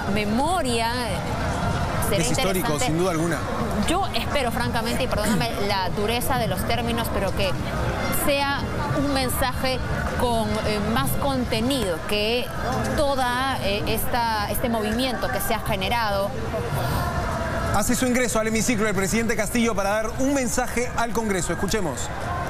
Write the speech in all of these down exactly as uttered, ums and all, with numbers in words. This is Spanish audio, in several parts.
memoria. Será es histórico, sin duda alguna. Yo espero, francamente, y perdóname la dureza de los términos, pero que sea un mensaje con eh, más contenido que toda eh, esta, este movimiento que se ha generado. Hace su ingreso al hemiciclo el presidente Castillo para dar un mensaje al Congreso. Escuchemos.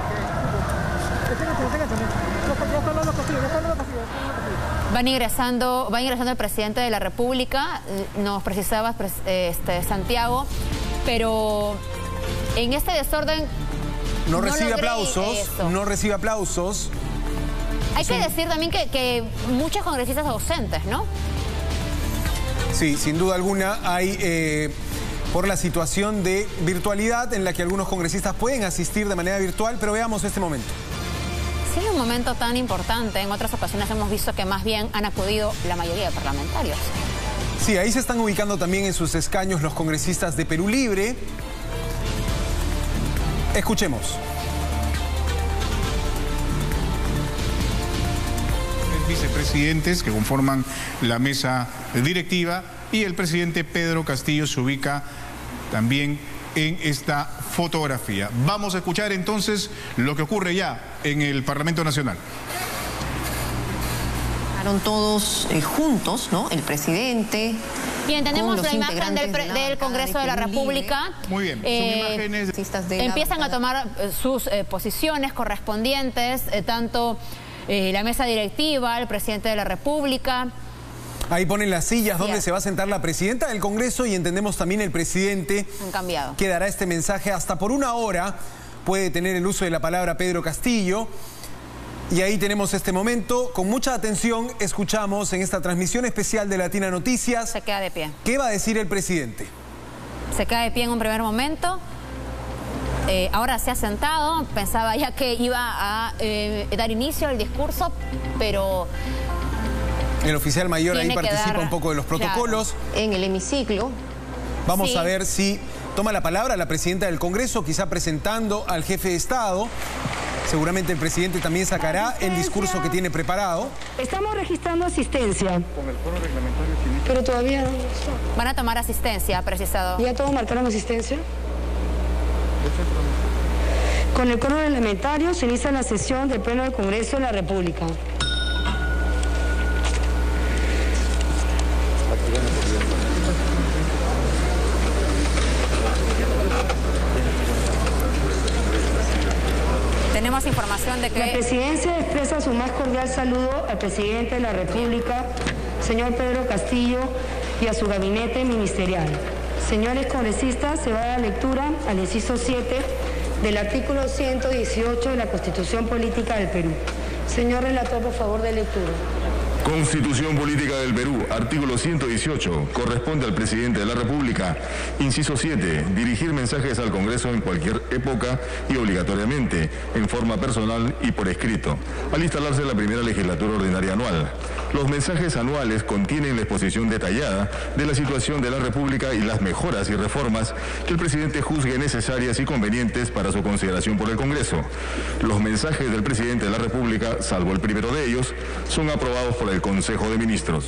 Van ingresando, va ingresando el presidente de la República, nos precisaba este, Santiago, pero en este desorden no, no recibe aplausos, eso. no recibe aplausos. Hay que decir también que, que muchos congresistas ausentes, ¿no? Sí, sin duda alguna hay, eh, por la situación de virtualidad en la que algunos congresistas pueden asistir de manera virtual, pero veamos este momento. Sí, es un momento tan importante. En otras ocasiones hemos visto que más bien han acudido la mayoría de parlamentarios. Sí, ahí se están ubicando también en sus escaños los congresistas de Perú Libre. Escuchemos. Vicepresidentes que conforman la mesa directiva y el presidente Pedro Castillo se ubica también en esta fotografía. Vamos a escuchar entonces lo que ocurre ya en el Parlamento Nacional. Fueron todos eh, juntos, ¿no? El presidente. Bien, tenemos la imagen del, de la del Congreso de, de la República. Muy bien, son eh, imágenes. De empiezan a tomar eh, sus eh, posiciones correspondientes, eh, tanto eh, la mesa directiva, el presidente de la República. Ahí ponen las sillas sí, donde se va a sentar la presidenta del Congreso y entendemos también el presidente. Han cambiado. Que dará este mensaje hasta por una hora. Puede tener el uso de la palabra Pedro Castillo. Y ahí tenemos este momento. Con mucha atención escuchamos en esta transmisión especial de Latina Noticias. Se queda de pie. ¿Qué va a decir el presidente? Se queda de pie en un primer momento. Eh, ahora se ha sentado. Pensaba ya que iba a eh, dar inicio al discurso, pero... El oficial mayor ahí participa dar, un poco de los protocolos. Claro. En el hemiciclo. Vamos sí. a ver si toma la palabra la presidenta del Congreso, quizá presentando al jefe de Estado. Seguramente el presidente también sacará el discurso que tiene preparado. Estamos registrando asistencia. Con el foro reglamentario. Pero todavía no. Van a tomar asistencia, precisado. ¿Ya todos marcaron asistencia? Con el foro reglamentario se inicia la sesión del Pleno del Congreso de la República. Tenemos información de que... La presidencia expresa su más cordial saludo al presidente de la República, señor Pedro Castillo, y a su gabinete ministerial. Señores congresistas, se va a dar lectura al inciso siete del artículo ciento dieciocho de la Constitución Política del Perú. Señor relator, por favor, de lectura. Constitución Política del Perú, artículo ciento dieciocho, corresponde al presidente de la República. Inciso siete, dirigir mensajes al Congreso en cualquier época y obligatoriamente, en forma personal y por escrito, al instalarse la primera legislatura ordinaria anual. Los mensajes anuales contienen la exposición detallada de la situación de la República y las mejoras y reformas que el presidente juzgue necesarias y convenientes para su consideración por el Congreso. Los mensajes del presidente de la República, salvo el primero de ellos, son aprobados por el Consejo de Ministros.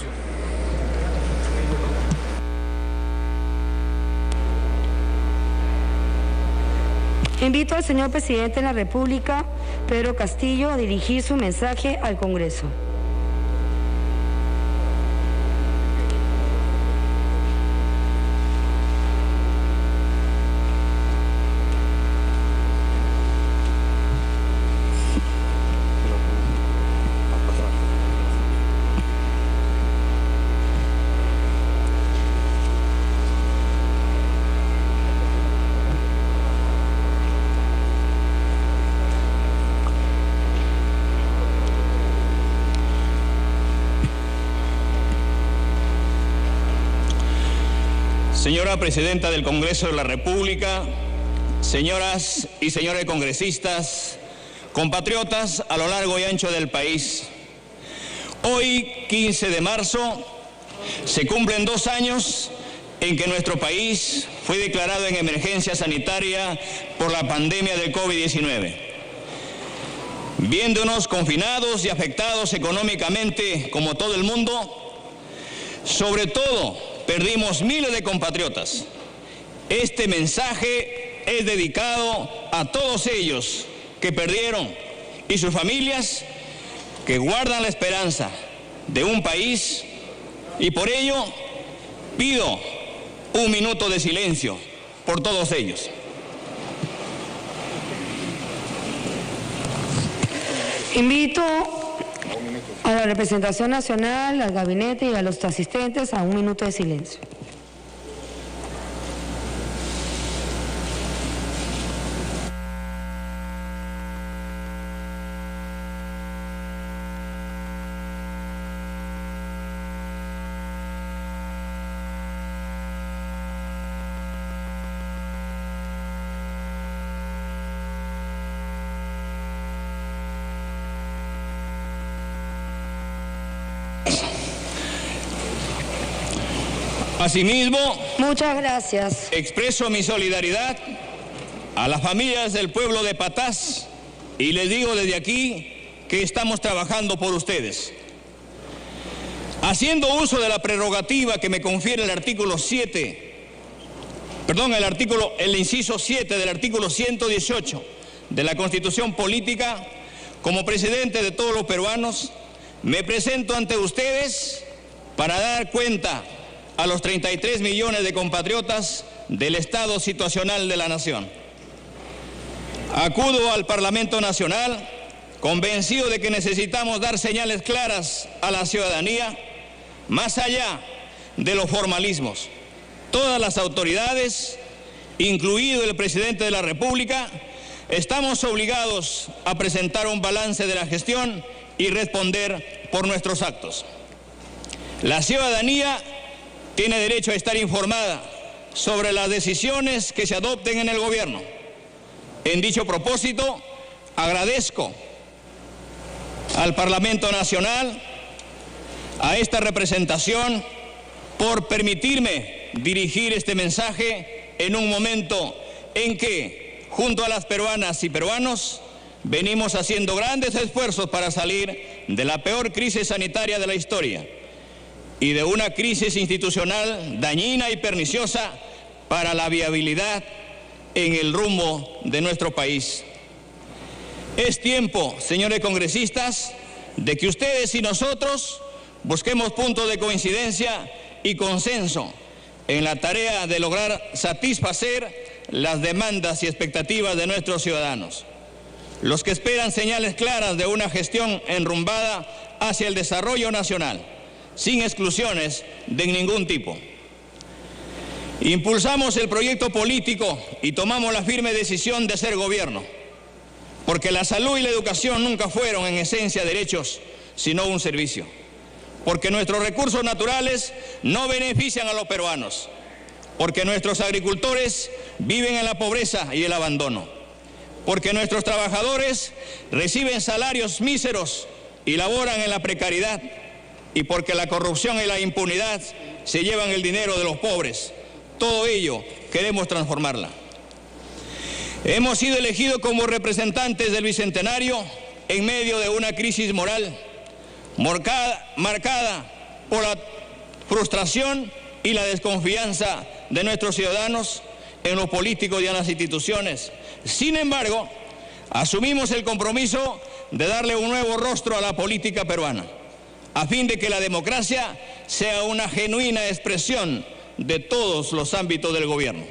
Invito al señor presidente de la República, Pedro Castillo, a dirigir su mensaje al Congreso. Señora Presidenta del Congreso de la República, señoras y señores congresistas, compatriotas a lo largo y ancho del país, hoy, quince de marzo, se cumplen dos años en que nuestro país fue declarado en emergencia sanitaria por la pandemia del COVID diecinueve. Viéndonos confinados y afectados económicamente como todo el mundo, Sobre todo, perdimos miles de compatriotas. Este mensaje es dedicado a todos ellos que perdieron y sus familias que guardan la esperanza de un país, y por ello pido un minuto de silencio por todos ellos. Invito a la representación nacional, al gabinete y a los asistentes a un minuto de silencio. Asimismo, muchas gracias. Expreso mi solidaridad a las familias del pueblo de Patás y les digo desde aquí que estamos trabajando por ustedes. Haciendo uso de la prerrogativa que me confiere el artículo siete, perdón, el artículo, el inciso siete del artículo ciento dieciocho de la Constitución Política, como presidente de todos los peruanos, me presento ante ustedes para dar cuenta a los treinta y tres millones de compatriotas del estado situacional de la nación. Acudo al Parlamento Nacional convencido de que necesitamos dar señales claras a la ciudadanía, más allá de los formalismos. Todas las autoridades, incluido el presidente de la República, estamos obligados a presentar un balance de la gestión y responder por nuestros actos. La ciudadanía tiene derecho a estar informada sobre las decisiones que se adopten en el gobierno. En dicho propósito, agradezco al Parlamento Nacional, a esta representación, por permitirme dirigir este mensaje en un momento en que, junto a las peruanas y peruanos, venimos haciendo grandes esfuerzos para salir de la peor crisis sanitaria de la historia y de una crisis institucional dañina y perniciosa para la viabilidad en el rumbo de nuestro país. Es tiempo, señores congresistas, de que ustedes y nosotros busquemos puntos de coincidencia y consenso en la tarea de lograr satisfacer las demandas y expectativas de nuestros ciudadanos, los que esperan señales claras de una gestión enrumbada hacia el desarrollo nacional, sin exclusiones de ningún tipo. Impulsamos el proyecto político y tomamos la firme decisión de ser gobierno, porque la salud y la educación nunca fueron en esencia derechos, sino un servicio, porque nuestros recursos naturales no benefician a los peruanos, porque nuestros agricultores viven en la pobreza y el abandono, porque nuestros trabajadores reciben salarios míseros y laboran en la precariedad, y porque la corrupción y la impunidad se llevan el dinero de los pobres. Todo ello queremos transformarla. Hemos sido elegidos como representantes del Bicentenario en medio de una crisis moral marcada, marcada por la frustración y la desconfianza de nuestros ciudadanos en los políticos y en las instituciones. Sin embargo, asumimos el compromiso de darle un nuevo rostro a la política peruana, a fin de que la democracia sea una genuina expresión de todos los ámbitos del gobierno.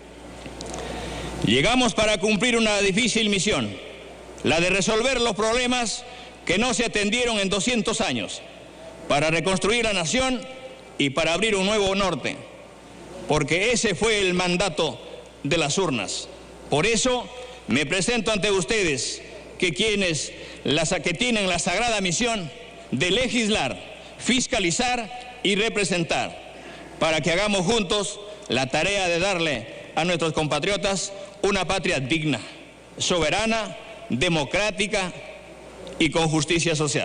Llegamos para cumplir una difícil misión, la de resolver los problemas que no se atendieron en doscientos años, para reconstruir la nación y para abrir un nuevo norte, porque ese fue el mandato de las urnas. Por eso me presento ante ustedes, que quienes las, que tienen la sagrada misión de legislar, fiscalizar y representar, para que hagamos juntos la tarea de darle a nuestros compatriotas una patria digna, soberana, democrática y con justicia social.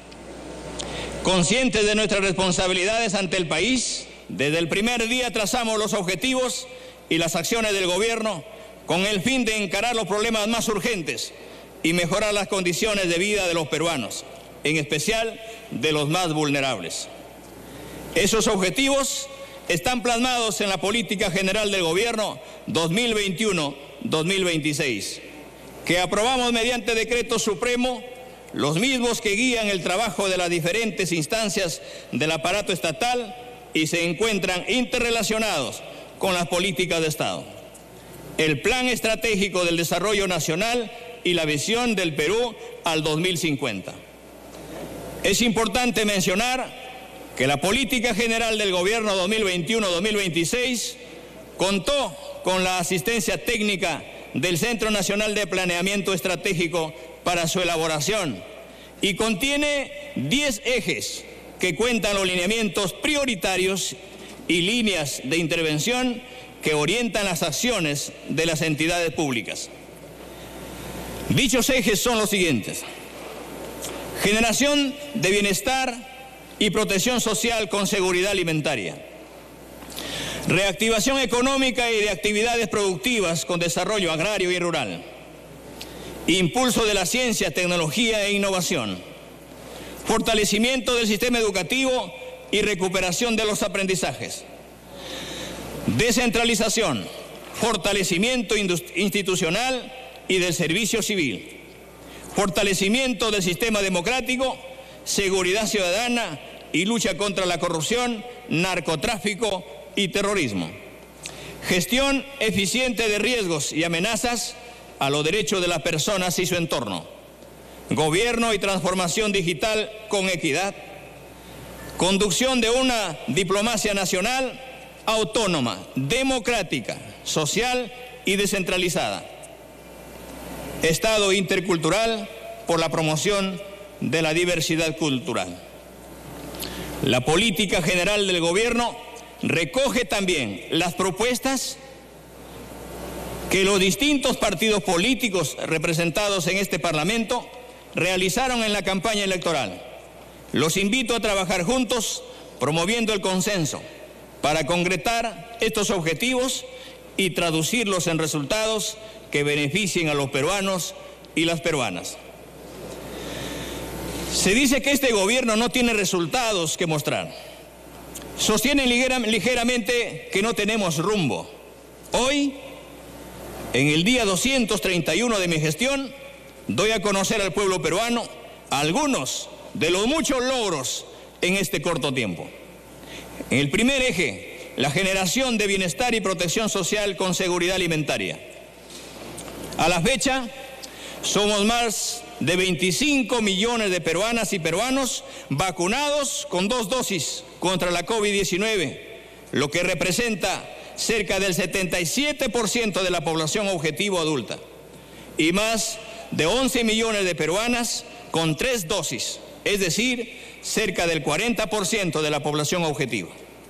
Conscientes de nuestras responsabilidades ante el país, desde el primer día trazamos los objetivos y las acciones del gobierno con el fin de encarar los problemas más urgentes y mejorar las condiciones de vida de los peruanos, en especial de los más vulnerables. Esos objetivos están plasmados en la Política General del Gobierno dos mil veintiuno a dos mil veintiséis, que aprobamos mediante decreto supremo, los mismos que guían el trabajo de las diferentes instancias del aparato estatal y se encuentran interrelacionados con las políticas de Estado. El Plan Estratégico del Desarrollo Nacional y la visión del Perú al dos mil cincuenta. Es importante mencionar que la Política General del Gobierno dos mil veintiuno a dos mil veintiséis contó con la asistencia técnica del Centro Nacional de Planeamiento Estratégico para su elaboración y contiene diez ejes que cuentan los lineamientos prioritarios y líneas de intervención que orientan las acciones de las entidades públicas. Dichos ejes son los siguientes: generación de bienestar y protección social con seguridad alimentaria, reactivación económica y de actividades productivas con desarrollo agrario y rural, impulso de la ciencia, tecnología e innovación, fortalecimiento del sistema educativo y recuperación de los aprendizajes, descentralización, fortalecimiento institucional y del servicio civil, fortalecimiento del sistema democrático, seguridad ciudadana y lucha contra la corrupción, narcotráfico y terrorismo, gestión eficiente de riesgos y amenazas a los derechos de las personas y su entorno, gobierno y transformación digital con equidad, conducción de una diplomacia nacional autónoma, democrática, social y descentralizada, Estado intercultural por la promoción de la diversidad cultural. La Política General del Gobierno recoge también las propuestas que los distintos partidos políticos representados en este Parlamento realizaron en la campaña electoral. Los invito a trabajar juntos promoviendo el consenso para concretar estos objetivos y traducirlos en resultados que beneficien a los peruanos y las peruanas. Se dice que este gobierno no tiene resultados que mostrar. Sostienen ligera, ligeramente que no tenemos rumbo. Hoy, en el día doscientos treinta y uno de mi gestión, doy a conocer al pueblo peruano algunos de los muchos logros en este corto tiempo. En el primer eje, la generación de bienestar y protección social con seguridad alimentaria. A la fecha, somos más de veinticinco millones de peruanas y peruanos vacunados con dos dosis contra la COVID diecinueve, lo que representa cerca del setenta y siete por ciento de la población objetivo adulta, y más de once millones de peruanas con tres dosis, es decir, cerca del cuarenta por ciento de la población objetivo.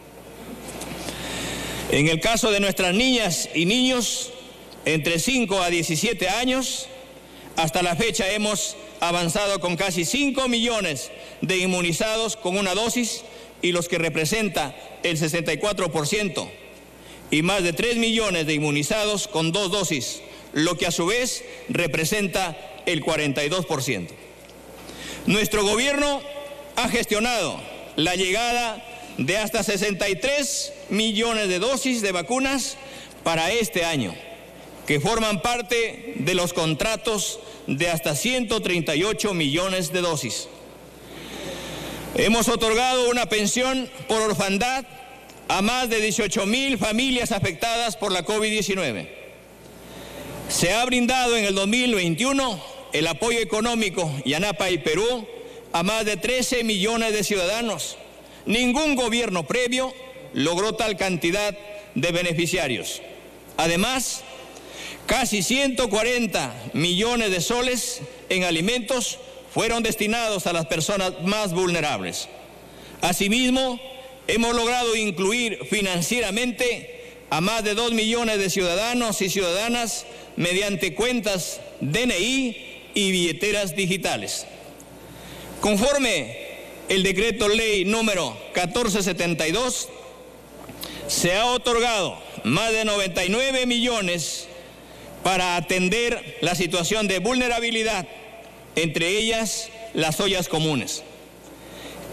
En el caso de nuestras niñas y niños entre cinco a diecisiete años, hasta la fecha hemos avanzado con casi cinco millones de inmunizados con una dosis, y los que representa el sesenta y cuatro por ciento, y más de tres millones de inmunizados con dos dosis, lo que a su vez representa el cuarenta y dos por ciento. Nuestro gobierno ha gestionado la llegada de hasta sesenta y tres millones de dosis de vacunas para este año, que forman parte de los contratos de hasta ciento treinta y ocho millones de dosis. Hemos otorgado una pensión por orfandad a más de dieciocho mil familias afectadas por la COVID diecinueve. Se ha brindado en el dos mil veintiuno el apoyo económico YANAPA y Perú a más de trece millones de ciudadanos. Ningún gobierno previo logró tal cantidad de beneficiarios. Además, casi ciento cuarenta millones de soles en alimentos fueron destinados a las personas más vulnerables. Asimismo, hemos logrado incluir financieramente a más de dos millones de ciudadanos y ciudadanas mediante cuentas D N I y billeteras digitales. Conforme el decreto ley número catorce setenta y dos, se ha otorgado más de noventa y nueve millones para atender la situación de vulnerabilidad, entre ellas las ollas comunes.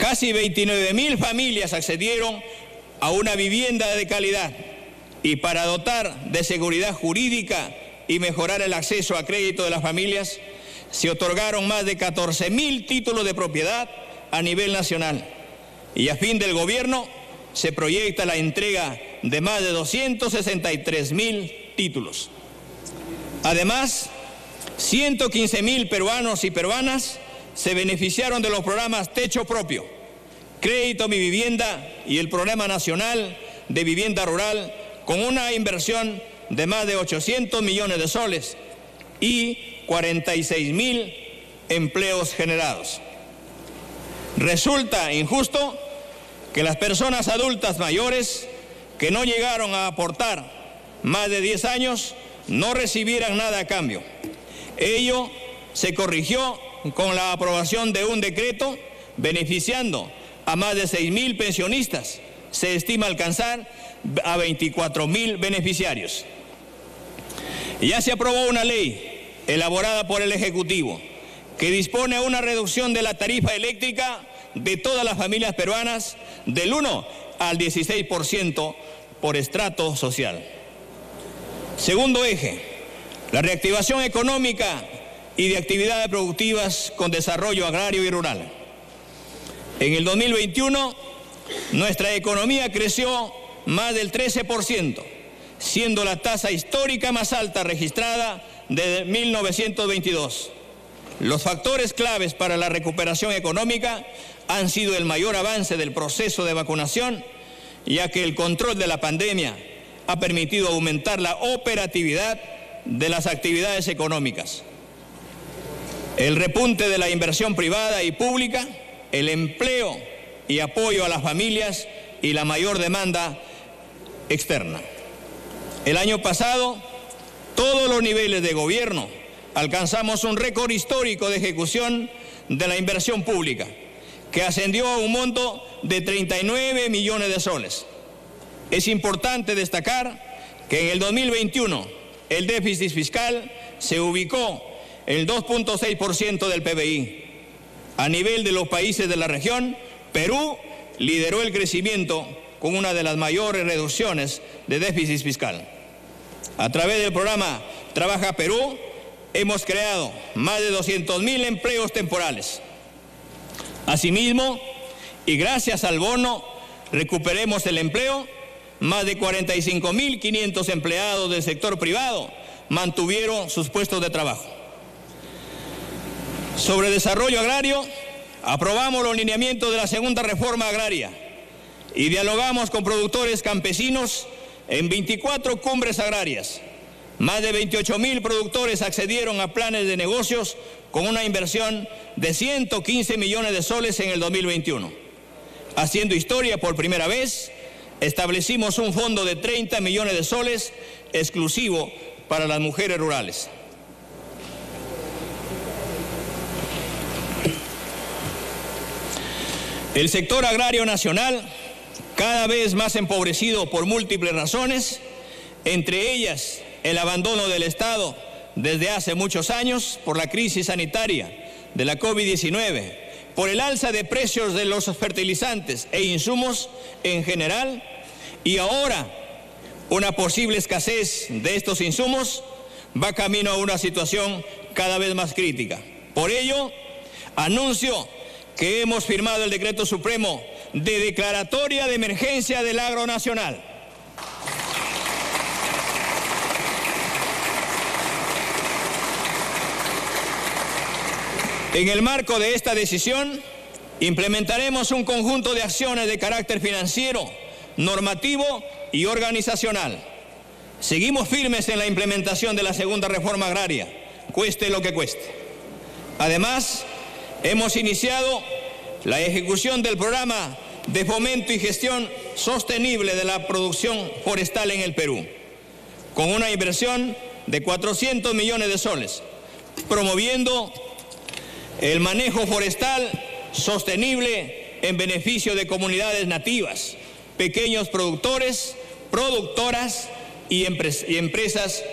Casi veintinueve mil familias accedieron a una vivienda de calidad, y para dotar de seguridad jurídica y mejorar el acceso a crédito de las familias, se otorgaron más de catorce mil títulos de propiedad a nivel nacional, y a fin del gobierno se proyecta la entrega de más de doscientos sesenta y tres mil títulos. Además, ciento quince mil peruanos y peruanas se beneficiaron de los programas Techo Propio, Crédito Mi Vivienda y el Programa Nacional de Vivienda Rural, con una inversión de más de ochocientos millones de soles y cuarenta y seis mil empleos generados. Resulta injusto que las personas adultas mayores que no llegaron a aportar más de diez años no recibieran nada a cambio. Ello se corrigió con la aprobación de un decreto beneficiando a más de seis mil pensionistas. Se estima alcanzar a veinticuatro mil beneficiarios. Ya se aprobó una ley elaborada por el Ejecutivo que dispone una reducción de la tarifa eléctrica de todas las familias peruanas del uno al dieciséis por ciento por estrato social. Segundo eje, la reactivación económica y de actividades productivas con desarrollo agrario y rural. En el dos mil veintiuno, nuestra economía creció más del trece por ciento, siendo la tasa histórica más alta registrada desde mil novecientos veintidós. Los factores claves para la recuperación económica han sido el mayor avance del proceso de vacunación, ya que el control de la pandemia ha permitido aumentar la operatividad de las actividades económicas, el repunte de la inversión privada y pública, el empleo y apoyo a las familias y la mayor demanda externa. El año pasado, todos los niveles de gobierno alcanzamos un récord histórico de ejecución de la inversión pública, que ascendió a un monto de treinta y nueve millones de soles. Es importante destacar que en el dos mil veintiuno el déficit fiscal se ubicó en el dos punto seis por ciento del P B I. A nivel de los países de la región, Perú lideró el crecimiento con una de las mayores reducciones de déficit fiscal. A través del programa Trabaja Perú, hemos creado más de doscientos mil empleos temporales. Asimismo, y gracias al bono Recuperemos el Empleo, más de cuarenta y cinco mil quinientos empleados del sector privado mantuvieron sus puestos de trabajo. Sobre desarrollo agrario, aprobamos los lineamientos de la segunda reforma agraria y dialogamos con productores campesinos en veinticuatro cumbres agrarias. Más de veintiocho mil productores accedieron a planes de negocios con una inversión de ciento quince millones de soles en el dos mil veintiuno. Haciendo historia por primera vez, establecimos un fondo de treinta millones de soles exclusivo para las mujeres rurales. El sector agrario nacional, cada vez más empobrecido por múltiples razones, entre ellas el abandono del Estado desde hace muchos años por la crisis sanitaria de la COVID diecinueve, por el alza de precios de los fertilizantes e insumos en general, y ahora una posible escasez de estos insumos, va camino a una situación cada vez más crítica. Por ello, anuncio que hemos firmado el Decreto Supremo de Declaratoria de Emergencia del Agro Nacional. En el marco de esta decisión, implementaremos un conjunto de acciones de carácter financiero, normativo y organizacional. Seguimos firmes en la implementación de la segunda reforma agraria, cueste lo que cueste. Además, hemos iniciado la ejecución del programa de fomento y gestión sostenible de la producción forestal en el Perú, con una inversión de cuatrocientos millones de soles, promoviendo el manejo forestal sostenible en beneficio de comunidades nativas, pequeños productores, productoras y, empres- y empresas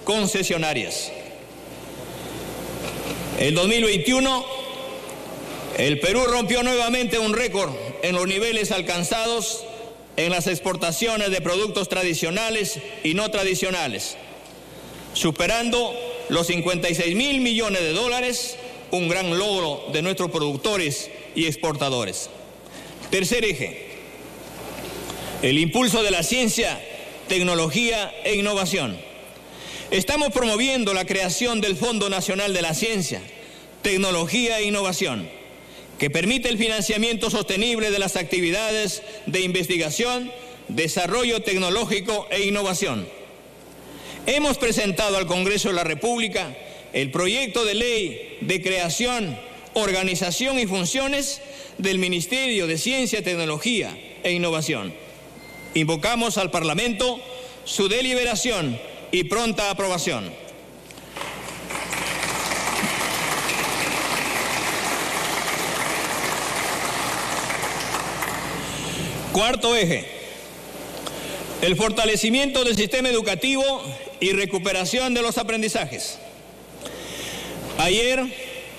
concesionarias. En dos mil veintiuno, El Perú rompió nuevamente un récord en los niveles alcanzados en las exportaciones de productos tradicionales y no tradicionales, superando los cincuenta y seis mil millones de dólares, un gran logro de nuestros productores y exportadores. Tercer eje, el impulso de la ciencia, tecnología e innovación. Estamos promoviendo la creación del Fondo Nacional de la Ciencia, Tecnología e Innovación, que permite el financiamiento sostenible de las actividades de investigación, desarrollo tecnológico e innovación. Hemos presentado al Congreso de la República el proyecto de ley de creación, organización y funciones del Ministerio de Ciencia, Tecnología e Innovación. Invocamos al Parlamento su deliberación y pronta aprobación. Cuarto eje, el fortalecimiento del sistema educativo y recuperación de los aprendizajes. Ayer,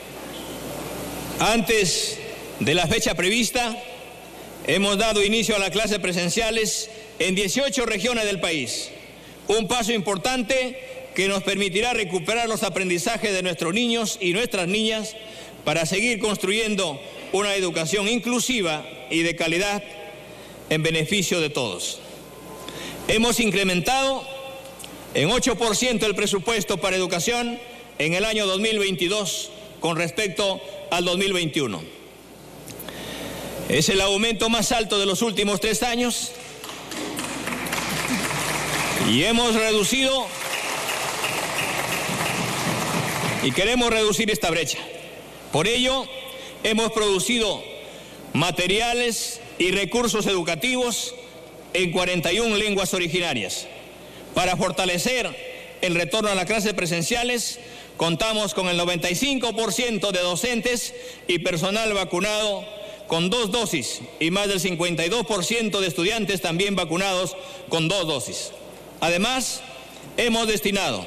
antes de la fecha prevista, hemos dado inicio a las clases presenciales en dieciocho regiones del país. Un paso importante que nos permitirá recuperar los aprendizajes de nuestros niños y nuestras niñas para seguir construyendo una educación inclusiva y de calidad en beneficio de todos. Hemos incrementado en ocho por ciento el presupuesto para educación en el año dos mil veintidós con respecto al dos mil veintiuno. Es el aumento más alto de los últimos tres años y hemos reducido y queremos reducir esta brecha. Por ello, hemos producido materiales y recursos educativos en cuarenta y una lenguas originarias. Para fortalecer el retorno a las clases presenciales, contamos con el noventa y cinco por ciento de docentes y personal vacunado con dos dosis y más del cincuenta y dos por ciento de estudiantes también vacunados con dos dosis. Además, hemos destinado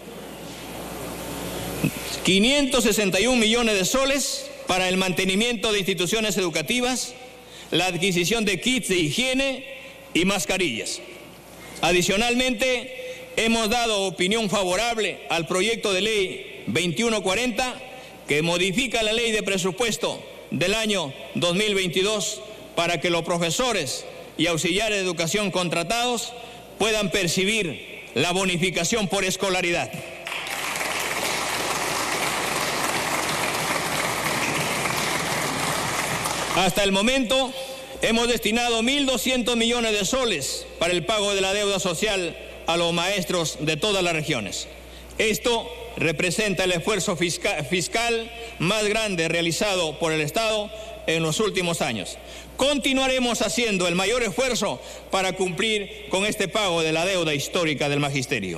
quinientos sesenta y un millones de soles para el mantenimiento de instituciones educativas, la adquisición de kits de higiene y mascarillas. Adicionalmente, hemos dado opinión favorable al proyecto de ley veintiuno cuarenta que modifica la ley de presupuesto del año dos mil veintidós para que los profesores y auxiliares de educación contratados puedan percibir la bonificación por escolaridad. Hasta el momento hemos destinado mil doscientos millones de soles para el pago de la deuda social a los maestros de todas las regiones. Esto representa el esfuerzo fiscal, fiscal más grande realizado por el Estado en los últimos años. Continuaremos haciendo el mayor esfuerzo para cumplir con este pago de la deuda histórica del magisterio.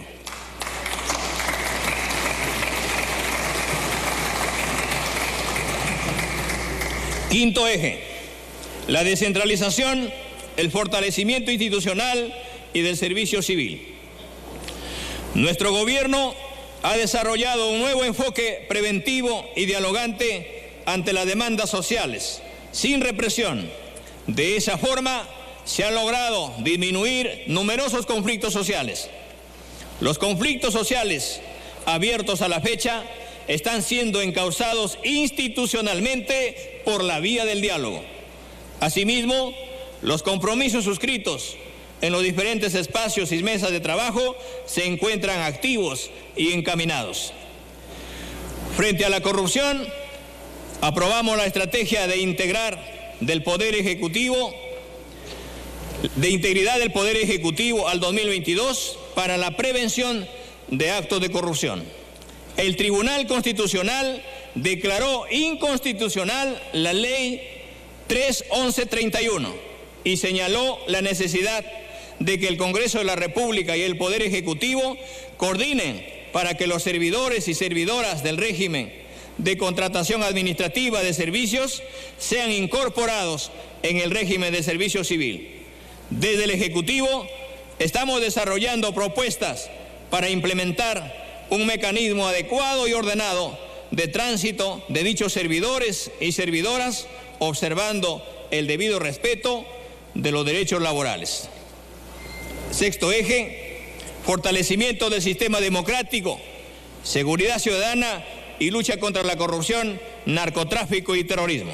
Quinto eje, la descentralización, el fortalecimiento institucional y del servicio civil. Nuestro gobierno ha desarrollado un nuevo enfoque preventivo y dialogante ante las demandas sociales, sin represión. De esa forma, se han logrado disminuir numerosos conflictos sociales. Los conflictos sociales abiertos a la fecha están siendo encauzados institucionalmente por la vía del diálogo. Asimismo, los compromisos suscritos en los diferentes espacios y mesas de trabajo se encuentran activos y encaminados. Frente a la corrupción, aprobamos la estrategia de integrar del Poder Ejecutivo, de integridad del Poder Ejecutivo al dos mil veintidós para la prevención de actos de corrupción. El Tribunal Constitucional declaró inconstitucional la Ley tres mil once treinta y uno y señaló la necesidad de que el Congreso de la República y el Poder Ejecutivo coordinen para que los servidores y servidoras del régimen de contratación administrativa de servicios sean incorporados en el régimen de servicio civil. Desde el Ejecutivo estamos desarrollando propuestas para implementar un mecanismo adecuado y ordenado de tránsito de dichos servidores y servidoras, observando el debido respeto de los derechos laborales. Sexto eje, fortalecimiento del sistema democrático, seguridad ciudadana y lucha contra la corrupción, narcotráfico y terrorismo.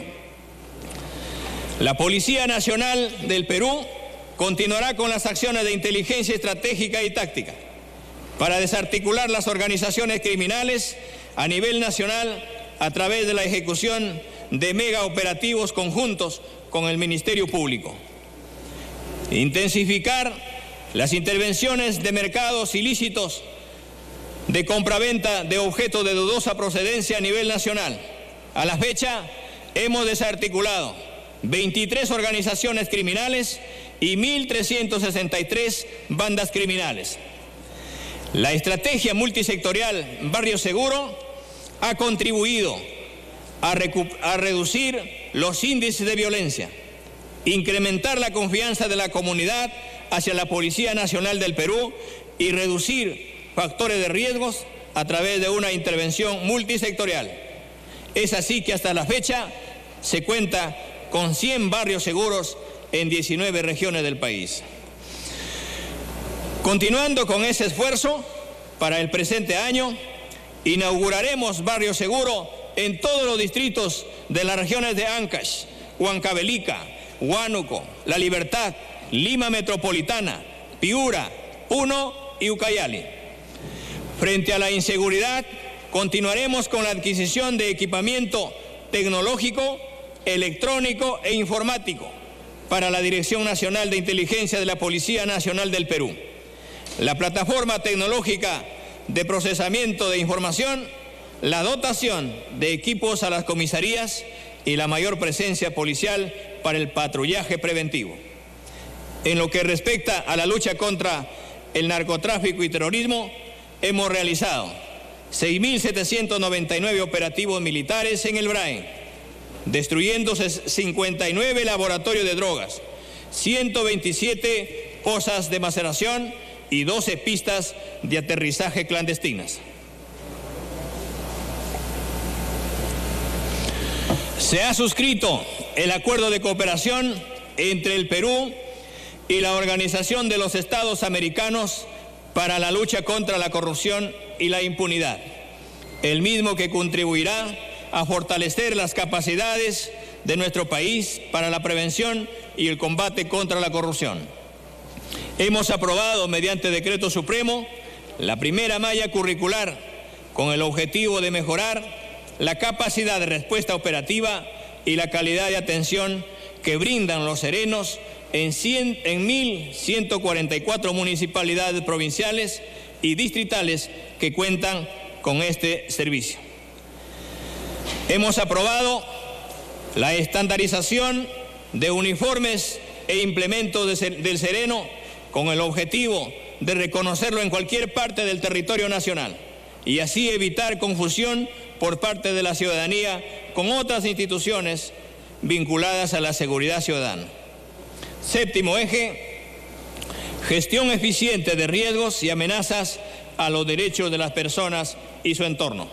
La Policía Nacional del Perú continuará con las acciones de inteligencia estratégica y táctica para desarticular las organizaciones criminales a nivel nacional a través de la ejecución de mega operativos conjuntos con el Ministerio Público. Intensificar las intervenciones de mercados ilícitos de compraventa de objetos de dudosa procedencia a nivel nacional. A la fecha hemos desarticulado veintitrés organizaciones criminales y mil trescientas sesenta y tres bandas criminales. La estrategia multisectorial Barrio Seguro ha contribuido a, a reducir los índices de violencia, incrementar la confianza de la comunidad hacia la Policía Nacional del Perú y reducir factores de riesgos a través de una intervención multisectorial. Es así que hasta la fecha se cuenta con cien barrios seguros en diecinueve regiones del país. Continuando con ese esfuerzo, para el presente año inauguraremos Barrio Seguro en todos los distritos de las regiones de Ancash, Huancavelica, Huánuco, La Libertad, Lima Metropolitana, Piura, Puno y Ucayali. Frente a la inseguridad, continuaremos con la adquisición de equipamiento tecnológico, electrónico e informático para la Dirección Nacional de Inteligencia de la Policía Nacional del Perú. La plataforma tecnológica de procesamiento de información, la dotación de equipos a las comisarías y la mayor presencia policial para el patrullaje preventivo. En lo que respecta a la lucha contra el narcotráfico y terrorismo, hemos realizado seis mil setecientos noventa y nueve operativos militares en el Brain, destruyéndose cincuenta y nueve laboratorios de drogas, ciento veintisiete fosas de maceración y doce pistas de aterrizaje clandestinas. Se ha suscrito el acuerdo de cooperación entre el Perú y la Organización de los Estados Americanos para la lucha contra la corrupción y la impunidad, el mismo que contribuirá a fortalecer las capacidades de nuestro país para la prevención y el combate contra la corrupción. Hemos aprobado mediante decreto supremo la primera malla curricular con el objetivo de mejorar la capacidad de respuesta operativa y la calidad de atención que brindan los serenos en, cien, en mil ciento cuarenta y cuatro municipalidades provinciales y distritales que cuentan con este servicio. Hemos aprobado la estandarización de uniformes e implementos de, del sereno con el objetivo de reconocerlo en cualquier parte del territorio nacional y así evitar confusión por parte de la ciudadanía con otras instituciones vinculadas a la seguridad ciudadana. Séptimo eje, gestión eficiente de riesgos y amenazas a los derechos de las personas y su entorno.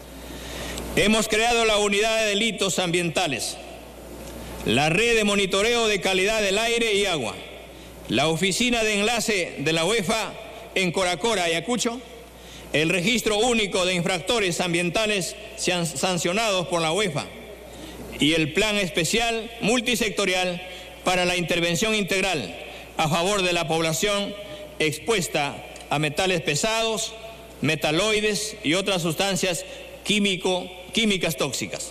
Hemos creado la unidad de delitos ambientales, la red de monitoreo de calidad del aire y agua, la oficina de enlace de la UEFA en Coracora, Ayacucho, el registro único de infractores ambientales sancionados por la UEFA y el plan especial multisectorial para la intervención integral a favor de la población expuesta a metales pesados, metaloides y otras sustancias químico, químicas tóxicas.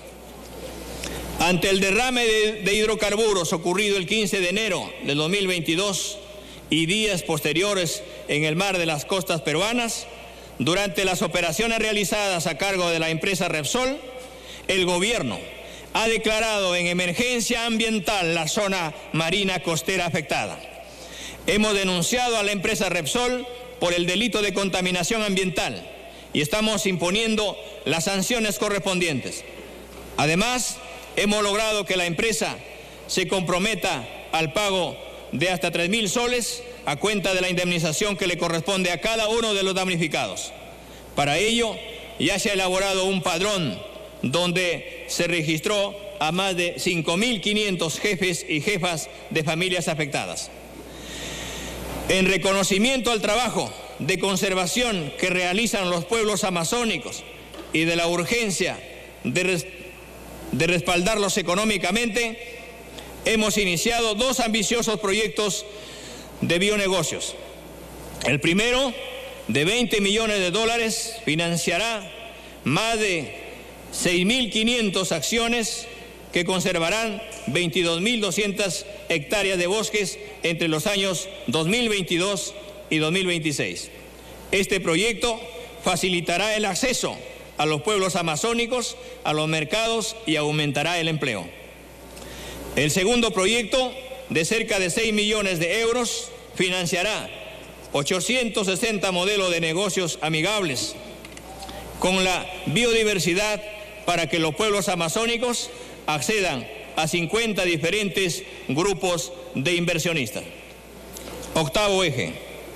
Ante el derrame de, de hidrocarburos ocurrido el quince de enero de dos mil veintidós y días posteriores en el mar de las costas peruanas, durante las operaciones realizadas a cargo de la empresa Repsol, el gobierno ha declarado en emergencia ambiental la zona marina costera afectada. Hemos denunciado a la empresa Repsol por el delito de contaminación ambiental y estamos imponiendo las sanciones correspondientes. Además, hemos logrado que la empresa se comprometa al pago de hasta tres mil soles a cuenta de la indemnización que le corresponde a cada uno de los damnificados. Para ello, ya se ha elaborado un padrón donde se registró a más de cinco mil quinientos jefes y jefas de familias afectadas. En reconocimiento al trabajo de conservación que realizan los pueblos amazónicos y de la urgencia de, res, de respaldarlos económicamente, hemos iniciado dos ambiciosos proyectos de bionegocios. El primero, de veinte millones de dólares, financiará más de seis mil quinientas acciones que conservarán veintidós mil doscientas hectáreas de bosques entre los años dos mil veintidós y dos mil veintiséis. Este proyecto facilitará el acceso a los pueblos amazónicos, a los mercados y aumentará el empleo. El segundo proyecto, de cerca de seis millones de euros, financiará ochocientos sesenta modelos de negocios amigables con la biodiversidad para que los pueblos amazónicos accedan a cincuenta diferentes grupos de inversionistas. Octavo eje: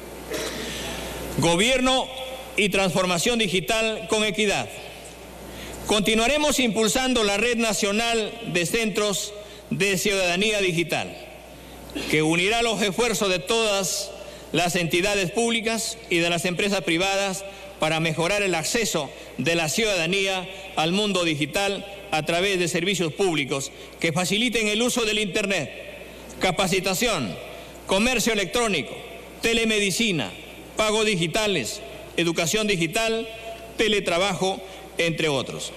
gobierno y transformación digital con equidad. Continuaremos impulsando la Red Nacional de Centros de Ciudadanía Digital, que unirá los esfuerzos de todas las entidades públicas y de las empresas privadas para mejorar el acceso de la ciudadanía al mundo digital a través de servicios públicos que faciliten el uso del Internet, capacitación, comercio electrónico, telemedicina, pagos digitales, educación digital, teletrabajo, entre otros.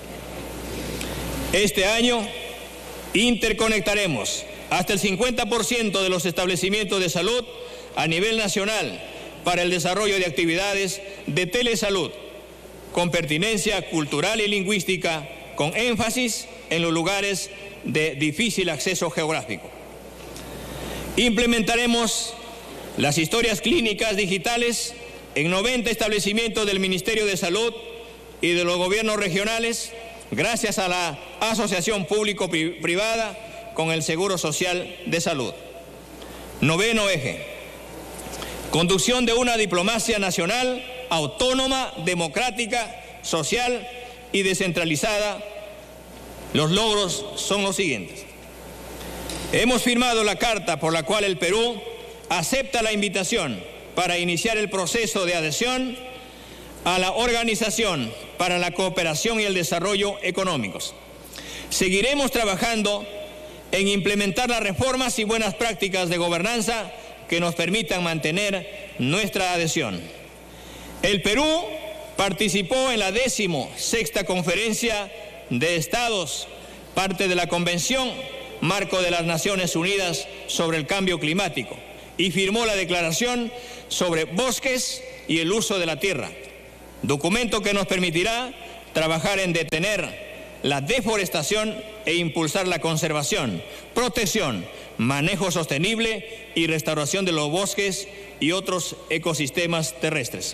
Este año interconectaremos hasta el cincuenta por ciento de los establecimientos de salud a nivel nacional para el desarrollo de actividades de telesalud con pertinencia cultural y lingüística, con énfasis en los lugares de difícil acceso geográfico. Implementaremos las historias clínicas digitales en noventa establecimientos del Ministerio de Salud y de los gobiernos regionales, gracias a la asociación público-privada con el Seguro Social de Salud. Noveno eje: conducción de una diplomacia nacional autónoma, democrática, social y descentralizada. Los logros son los siguientes. Hemos firmado la carta por la cual el Perú acepta la invitación para iniciar el proceso de adhesión a la Organización para la Cooperación y el Desarrollo Económicos. Seguiremos trabajando en implementar las reformas y buenas prácticas de gobernanza que nos permitan mantener nuestra adhesión. El Perú participó en la décimo sexta Conferencia de Estados, parte de la Convención Marco de las Naciones Unidas sobre el Cambio Climático, y firmó la Declaración sobre Bosques y el Uso de la Tierra, documento que nos permitirá trabajar en detener la deforestación e impulsar la conservación, protección, manejo sostenible y restauración de los bosques y otros ecosistemas terrestres.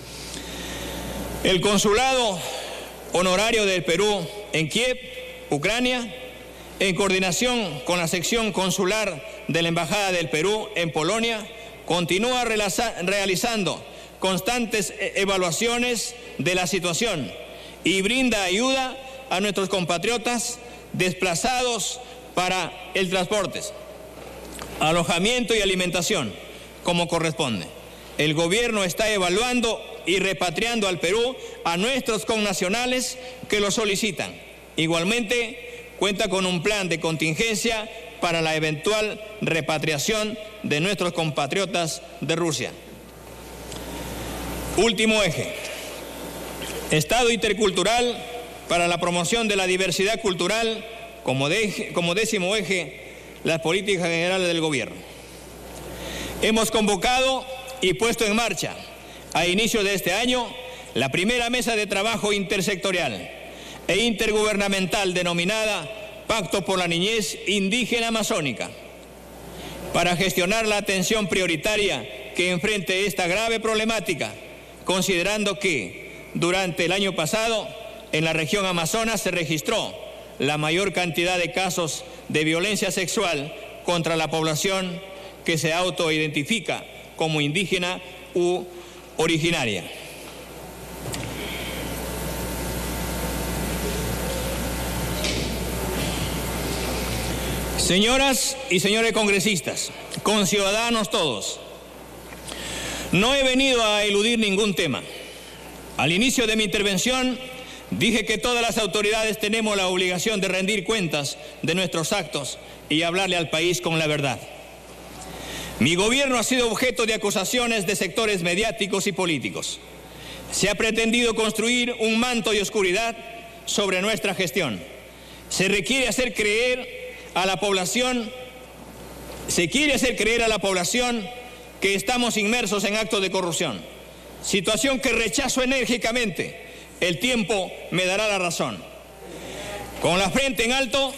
El Consulado Honorario del Perú en Kiev, Ucrania, en coordinación con la sección consular de la Embajada del Perú en Polonia, continúa realizando constantes evaluaciones de la situación y brinda ayuda a nuestros compatriotas desplazados para el transporte, alojamiento y alimentación, como corresponde. El gobierno está evaluando y repatriando al Perú a nuestros connacionales que lo solicitan. Igualmente, cuenta con un plan de contingencia para la eventual repatriación de nuestros compatriotas de Rusia. Último eje: Estado intercultural para la promoción de la diversidad cultural, como, de, como décimo eje, las políticas generales del gobierno. Hemos convocado y puesto en marcha a inicio de este año la primera mesa de trabajo intersectorial e intergubernamental denominada Pacto por la Niñez Indígena Amazónica, para gestionar la atención prioritaria que enfrente esta grave problemática, considerando que durante el año pasado en la región Amazonas se registró la mayor cantidad de casos de violencia sexual contra la población que se autoidentifica como indígena u originaria. Señoras y señores congresistas, conciudadanos todos, no he venido a eludir ningún tema. Al inicio de mi intervención dije que todas las autoridades tenemos la obligación de rendir cuentas de nuestros actos y hablarle al país con la verdad. Mi gobierno ha sido objeto de acusaciones de sectores mediáticos y políticos. Se ha pretendido construir un manto de oscuridad sobre nuestra gestión. Se requiere hacer creer a la población, se quiere hacer creer a la población que estamos inmersos en actos de corrupción, situación que rechazo enérgicamente. El tiempo me dará la razón. Con la frente en alto,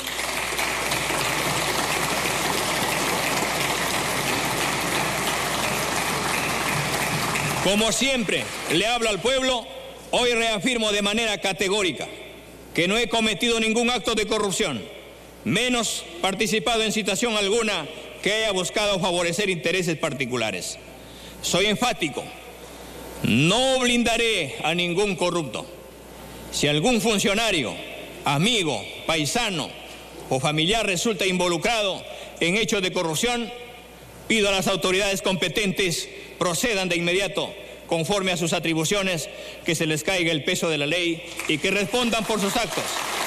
como siempre le hablo al pueblo, hoy reafirmo de manera categórica que no he cometido ningún acto de corrupción, menos participado en situación alguna que haya buscado favorecer intereses particulares. Soy enfático, no blindaré a ningún corrupto. Si algún funcionario, amigo, paisano o familiar resulta involucrado en hechos de corrupción, pido a las autoridades competentes procedan de inmediato conforme a sus atribuciones, que se les caiga el peso de la ley y que respondan por sus actos.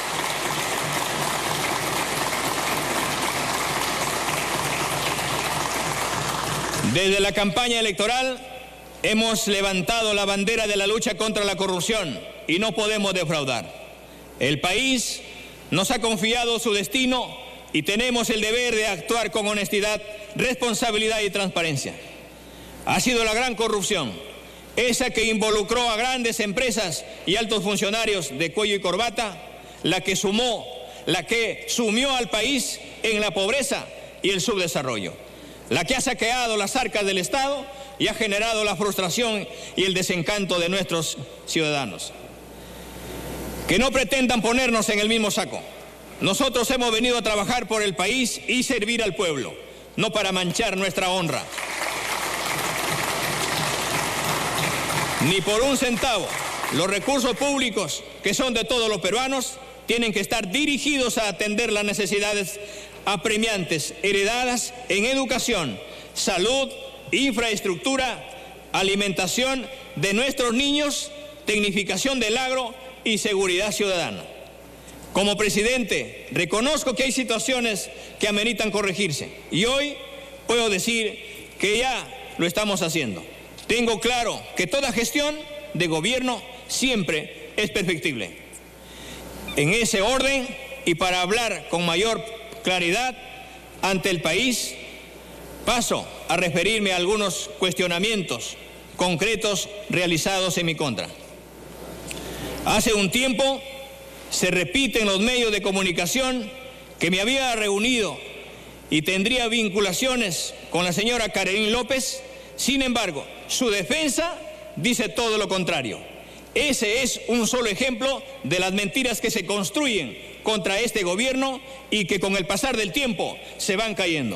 Desde la campaña electoral hemos levantado la bandera de la lucha contra la corrupción y no podemos defraudar. El país nos ha confiado su destino y tenemos el deber de actuar con honestidad, responsabilidad y transparencia. Ha sido la gran corrupción, esa que involucró a grandes empresas y altos funcionarios de cuello y corbata, la que sumó, la que sumió al país en la pobreza y el subdesarrollo, la que ha saqueado las arcas del Estado y ha generado la frustración y el desencanto de nuestros ciudadanos. Que no pretendan ponernos en el mismo saco. Nosotros hemos venido a trabajar por el país y servir al pueblo, no para manchar nuestra honra. Ni por un centavo. Los recursos públicos, que son de todos los peruanos, tienen que estar dirigidos a atender las necesidades apremiantes heredadas en educación, salud, infraestructura, alimentación de nuestros niños, tecnificación del agro y seguridad ciudadana. Como presidente, reconozco que hay situaciones que ameritan corregirse y hoy puedo decir que ya lo estamos haciendo. Tengo claro que toda gestión de gobierno siempre es perfectible. En ese orden y para hablar con mayor claridad ante el país, paso a referirme a algunos cuestionamientos concretos realizados en mi contra. Hace un tiempo se repite en los medios de comunicación que me había reunido y tendría vinculaciones con la señora Carolyn López. Sin embargo, su defensa dice todo lo contrario. Ese es un solo ejemplo de las mentiras que se construyen contra este gobierno y que con el pasar del tiempo se van cayendo.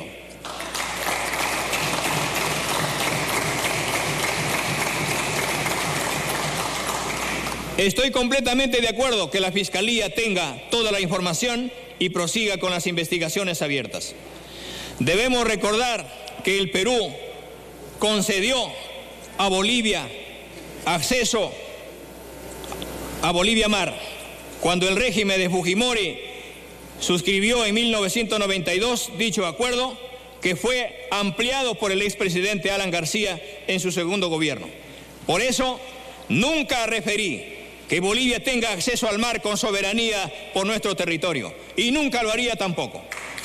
Estoy completamente de acuerdo que la Fiscalía tenga toda la información y prosiga con las investigaciones abiertas. Debemos recordar que el Perú concedió a Bolivia acceso a Bolivia Mar cuando el régimen de Fujimori suscribió en mil novecientos noventa y dos dicho acuerdo, que fue ampliado por el expresidente Alan García en su segundo gobierno. Por eso nunca referí que Bolivia tenga acceso al mar con soberanía por nuestro territorio y nunca lo haría tampoco.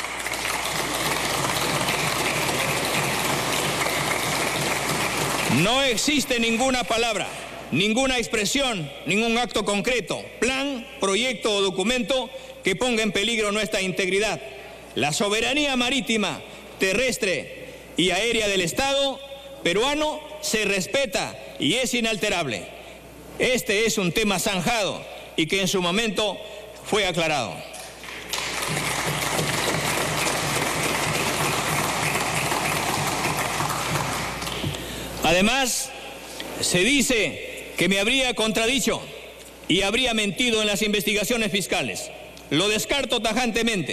No existe ninguna palabra, ninguna expresión, ningún acto concreto, plan, proyecto o documento que ponga en peligro nuestra integridad. La soberanía marítima, terrestre y aérea del Estado peruano se respeta y es inalterable. Este es un tema zanjado y que en su momento fue aclarado. Además, se dice que me habría contradicho y habría mentido en las investigaciones fiscales. Lo descarto tajantemente.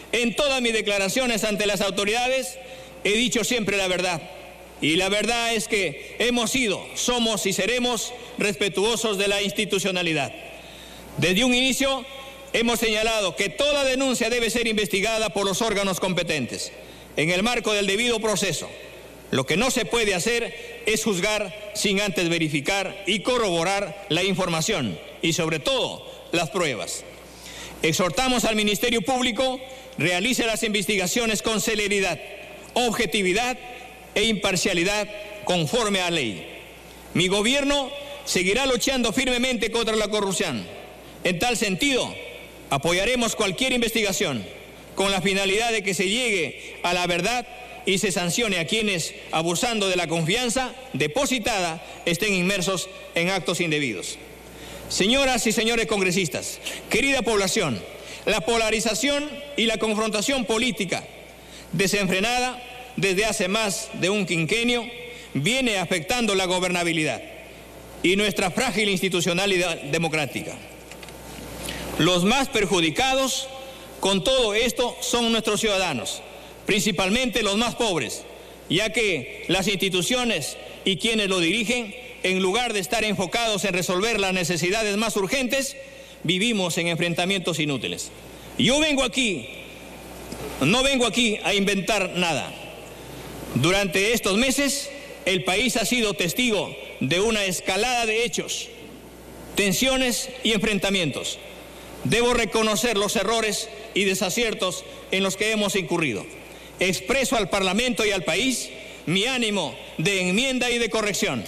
En todas mis declaraciones ante las autoridades he dicho siempre la verdad. Y la verdad es que hemos sido, somos y seremos respetuosos de la institucionalidad. Desde un inicio hemos señalado que toda denuncia debe ser investigada por los órganos competentes, en el marco del debido proceso. Lo que no se puede hacer es juzgar sin antes verificar y corroborar la información y, sobre todo, las pruebas. Exhortamos al Ministerio Público realice las investigaciones con celeridad, objetividad e imparcialidad conforme a ley. Mi gobierno seguirá luchando firmemente contra la corrupción. En tal sentido, apoyaremos cualquier investigación con la finalidad de que se llegue a la verdad y se sancione a quienes, abusando de la confianza depositada, estén inmersos en actos indebidos. Señoras y señores congresistas, querida población, la polarización y la confrontación política desenfrenada desde hace más de un quinquenio viene afectando la gobernabilidad y nuestra frágil institucionalidad democrática. Los más perjudicados con todo esto son nuestros ciudadanos, principalmente los más pobres, ya que las instituciones y quienes lo dirigen, en lugar de estar enfocados en resolver las necesidades más urgentes, vivimos en enfrentamientos inútiles. Yo vengo aquí, no vengo aquí a inventar nada. Durante estos meses, el país ha sido testigo de una escalada de hechos, tensiones y enfrentamientos. Debo reconocer los errores y desaciertos en los que hemos incurrido. Expreso al Parlamento y al país mi ánimo de enmienda y de corrección.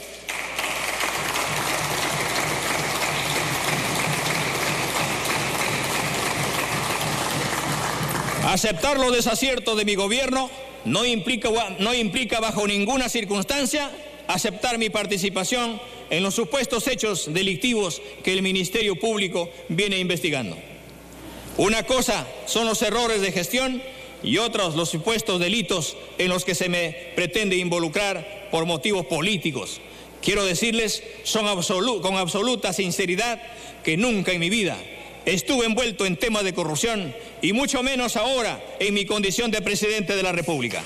Aceptar los desaciertos de mi gobierno no implica, no implica bajo ninguna circunstancia aceptar mi participación en los supuestos hechos delictivos que el Ministerio Público viene investigando. Una cosa son los errores de gestión y otros los supuestos delitos en los que se me pretende involucrar por motivos políticos. Quiero decirles son absolu- con absoluta sinceridad que nunca en mi vida estuve envuelto en temas de corrupción y mucho menos ahora en mi condición de presidente de la República.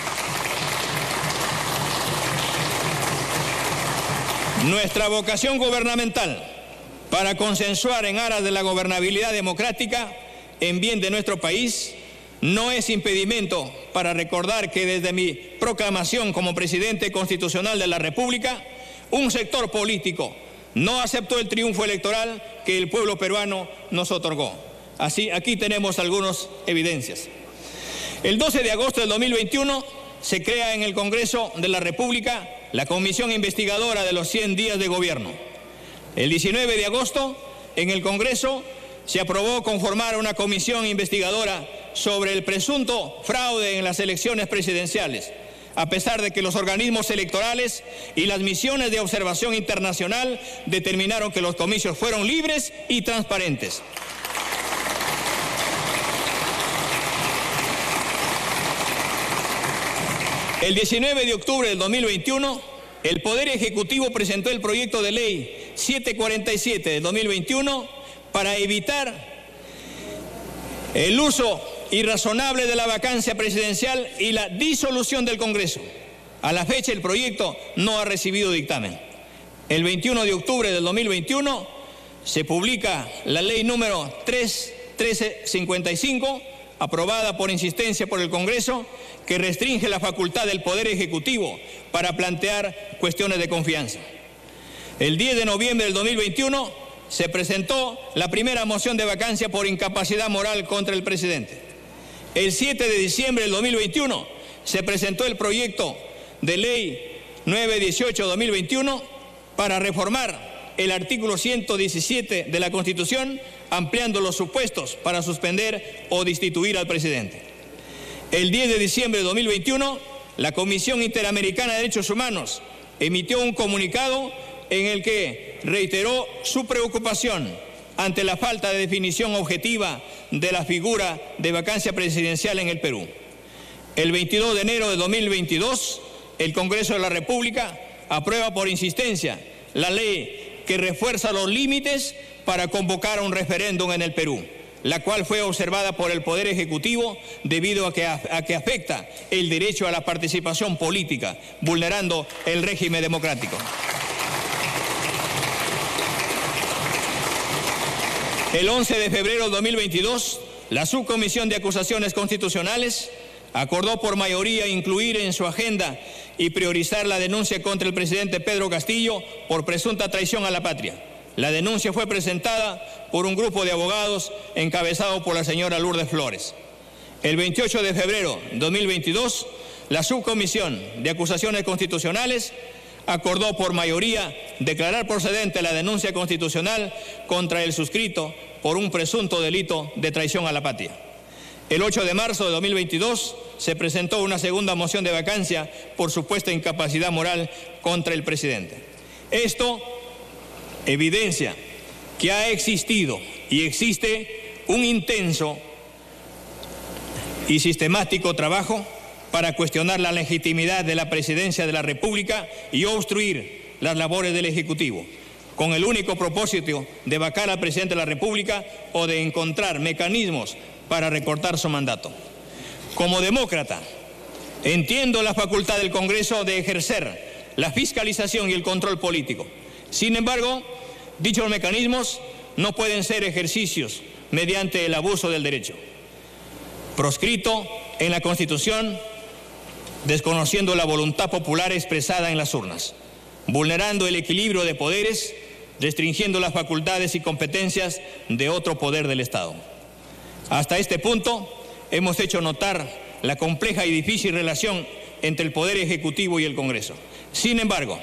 Nuestra vocación gubernamental para consensuar en aras de la gobernabilidad democrática en bien de nuestro país no es impedimento para recordar que desde mi proclamación como presidente constitucional de la República, un sector político no aceptó el triunfo electoral que el pueblo peruano nos otorgó. Así, aquí tenemos algunas evidencias. El doce de agosto del dos mil veintiuno se crea en el Congreso de la República la Comisión Investigadora de los cien días de gobierno. El diecinueve de agosto, en el Congreso, se aprobó conformar una comisión investigadora sobre el presunto fraude en las elecciones presidenciales, a pesar de que los organismos electorales y las misiones de observación internacional determinaron que los comicios fueron libres y transparentes. El diecinueve de octubre del dos mil veintiuno, el Poder Ejecutivo presentó el proyecto de ley setecientos cuarenta y siete del dos mil veintiuno para evitar el uso irrazonable de la vacancia presidencial y la disolución del Congreso. A la fecha, el proyecto no ha recibido dictamen. El veintiuno de octubre del dos mil veintiuno se publica la ley número tres mil trescientos cincuenta y cinco, aprobada por insistencia por el Congreso, que restringe la facultad del Poder Ejecutivo para plantear cuestiones de confianza. El diez de noviembre del dos mil veintiuno se presentó la primera moción de vacancia por incapacidad moral contra el presidente. El siete de diciembre del dos mil veintiuno se presentó el proyecto de ley novecientos dieciocho del dos mil veintiuno para reformar el artículo ciento diecisiete de la Constitución, ampliando los supuestos para suspender o destituir al presidente. El diez de diciembre de dos mil veintiuno, la Comisión Interamericana de Derechos Humanos emitió un comunicado en el que reiteró su preocupación ante la falta de definición objetiva de la figura de vacancia presidencial en el Perú. El veintidós de enero de dos mil veintidós, el Congreso de la República aprueba por insistencia la ley que refuerza los límites para convocar un referéndum en el Perú. la cual fue observada por el Poder Ejecutivo debido a que, a, a que afecta el derecho a la participación política, vulnerando el régimen democrático. El once de febrero de dos mil veintidós, la Subcomisión de Acusaciones Constitucionales acordó por mayoría incluir en su agenda y priorizar la denuncia contra el presidente Pedro Castillo por presunta traición a la patria. La denuncia fue presentada por un grupo de abogados encabezado por la señora Lourdes Flores. El veintiocho de febrero de dos mil veintidós, la Subcomisión de Acusaciones Constitucionales acordó por mayoría declarar procedente la denuncia constitucional contra el suscrito por un presunto delito de traición a la patria. El ocho de marzo de dos mil veintidós se presentó una segunda moción de vacancia por supuesta incapacidad moral contra el presidente. Esto evidencia que ha existido y existe un intenso y sistemático trabajo para cuestionar la legitimidad de la presidencia de la República y obstruir las labores del Ejecutivo, con el único propósito de vacar al presidente de la República o de encontrar mecanismos para recortar su mandato. Como demócrata, entiendo la facultad del Congreso de ejercer la fiscalización y el control político. Sin embargo, dichos mecanismos no pueden ser ejercicios mediante el abuso del derecho, proscrito en la Constitución, desconociendo la voluntad popular expresada en las urnas, vulnerando el equilibrio de poderes, restringiendo las facultades y competencias de otro poder del Estado. Hasta este punto hemos hecho notar la compleja y difícil relación entre el Poder Ejecutivo y el Congreso. Sin embargo,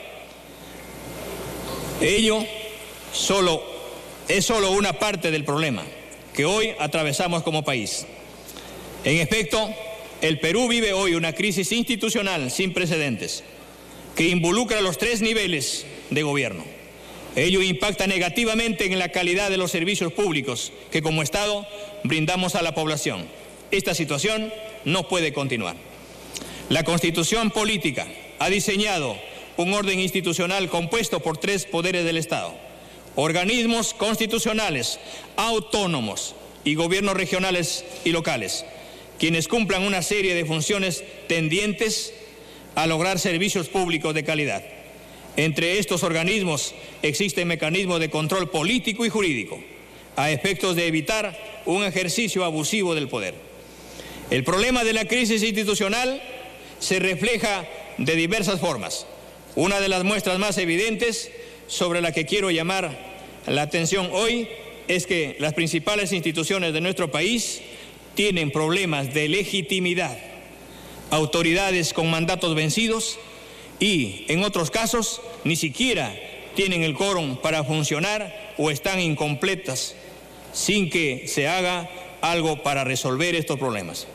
ello solo, es solo una parte del problema que hoy atravesamos como país. En efecto, el Perú vive hoy una crisis institucional sin precedentes que involucra los tres niveles de gobierno. Ello impacta negativamente en la calidad de los servicios públicos que como Estado brindamos a la población. Esta situación no puede continuar. La Constitución política ha diseñado un orden institucional compuesto por tres poderes del Estado: organismos constitucionales, autónomos y gobiernos regionales y locales, quienes cumplan una serie de funciones tendientes a lograr servicios públicos de calidad. Entre estos organismos existen mecanismos de control político y jurídico, a efectos de evitar un ejercicio abusivo del poder. El problema de la crisis institucional se refleja de diversas formas. Una de las muestras más evidentes sobre la que quiero llamar la atención hoy es que las principales instituciones de nuestro país tienen problemas de legitimidad, autoridades con mandatos vencidos y, en otros casos, ni siquiera tienen el quórum para funcionar o están incompletas, sin que se haga algo para resolver estos problemas.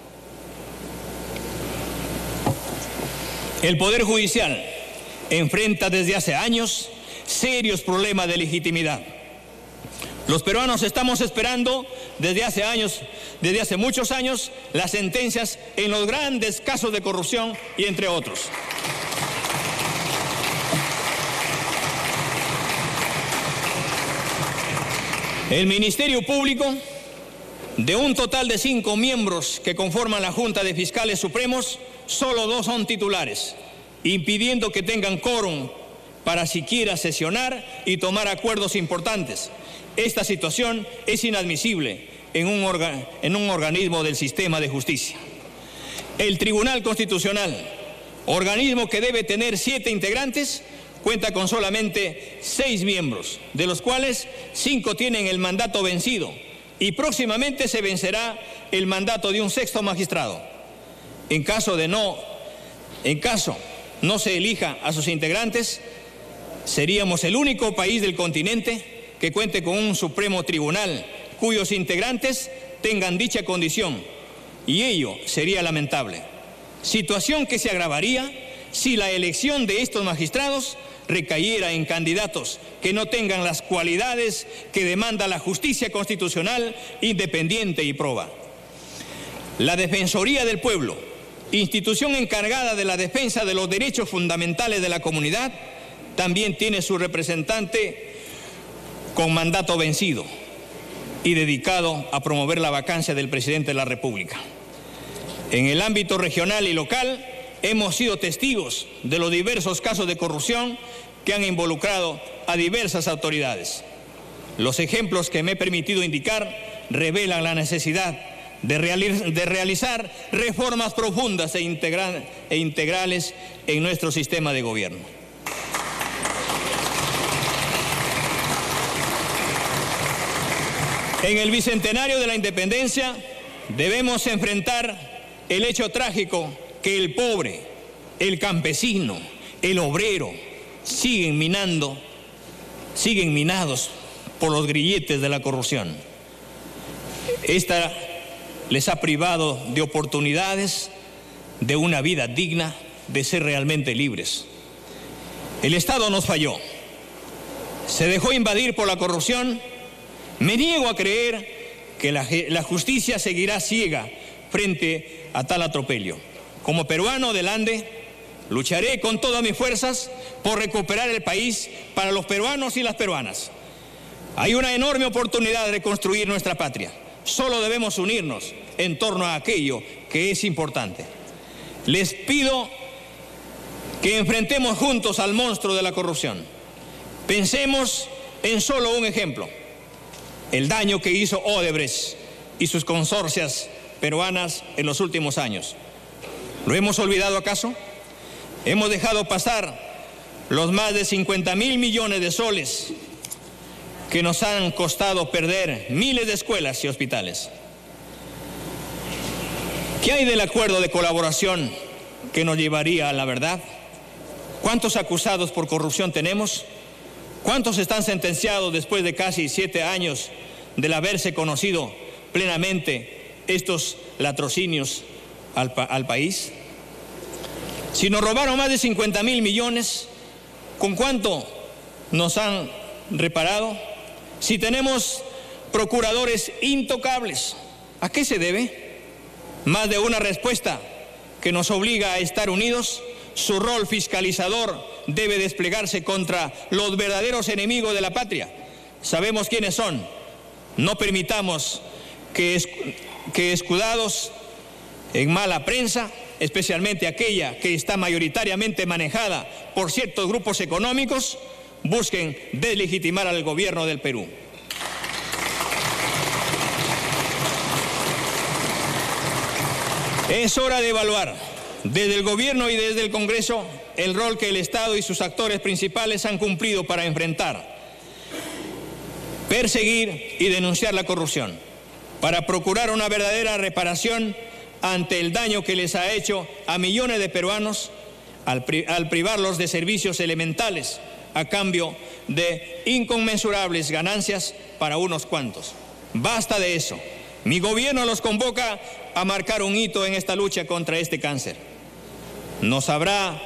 El Poder Judicial enfrenta desde hace años serios problemas de legitimidad. Los peruanos estamos esperando desde hace años, desde hace muchos años, las sentencias en los grandes casos de corrupción y entre otros. El Ministerio Público, de un total de cinco miembros que conforman la Junta de Fiscales Supremos, solo dos son titulares, impidiendo que tengan quórum para siquiera sesionar y tomar acuerdos importantes. Esta situación es inadmisible en un, orga, en un organismo del sistema de justicia. El Tribunal Constitucional, organismo que debe tener siete integrantes, cuenta con solamente seis miembros, de los cuales cinco tienen el mandato vencido y próximamente se vencerá el mandato de un sexto magistrado. En caso de no, en caso no se elija a sus integrantes, seríamos el único país del continente que cuente con un Supremo Tribunal cuyos integrantes tengan dicha condición, y ello sería lamentable. Situación que se agravaría si la elección de estos magistrados recayera en candidatos que no tengan las cualidades que demanda la justicia constitucional independiente y proba. La Defensoría del Pueblo, institución encargada de la defensa de los derechos fundamentales de la comunidad, también tiene su representante con mandato vencido. y dedicado a promover la vacancia del presidente de la República. En el ámbito regional y local hemos sido testigos de los diversos casos de corrupción que han involucrado a diversas autoridades. Los ejemplos que me he permitido indicar revelan la necesidad de, reali- de realizar reformas profundas e, integra- e integrales en nuestro sistema de gobierno. En el bicentenario de la independencia debemos enfrentar el hecho trágico que el pobre, el campesino, el obrero siguen minando, siguen minados por los grilletes de la corrupción. Esta les ha privado de oportunidades, de una vida digna, de ser realmente libres. El Estado nos falló. Se dejó invadir por la corrupción. Me niego a creer que la, la justicia seguirá ciega frente a tal atropello. Como peruano del Ande, lucharé con todas mis fuerzas por recuperar el país para los peruanos y las peruanas. Hay una enorme oportunidad de reconstruir nuestra patria. Solo debemos unirnos en torno a aquello que es importante. Les pido que enfrentemos juntos al monstruo de la corrupción. Pensemos en solo un ejemplo: el daño que hizo Odebrecht y sus consorcias peruanas en los últimos años. ¿Lo hemos olvidado acaso? Hemos dejado pasar los más de cincuenta mil millones de soles que nos han costado perder miles de escuelas y hospitales. ¿Qué hay del acuerdo de colaboración que nos llevaría a la verdad? ¿Cuántos acusados por corrupción tenemos? ¿Cuántos están sentenciados después de casi siete años del haberse conocido plenamente estos latrocinios al, pa- al país? Si nos robaron más de cincuenta mil millones, ¿con cuánto nos han reparado? Si tenemos procuradores intocables, ¿a qué se debe? Más de una respuesta que nos obliga a estar unidos. Su rol fiscalizador debe desplegarse contra los verdaderos enemigos de la patria. Sabemos quiénes son. No permitamos que, es, que escudados en mala prensa, especialmente aquella que está mayoritariamente manejada por ciertos grupos económicos, busquen deslegitimar al gobierno del Perú. Es hora de evaluar desde el gobierno y desde el Congreso el rol que el Estado y sus actores principales han cumplido para enfrentar, perseguir y denunciar la corrupción, para procurar una verdadera reparación ante el daño que les ha hecho a millones de peruanos al, pri- al privarlos de servicios elementales a cambio de inconmensurables ganancias para unos cuantos. Basta de eso. Mi gobierno los convoca a marcar un hito en esta lucha contra este cáncer. No sabrá,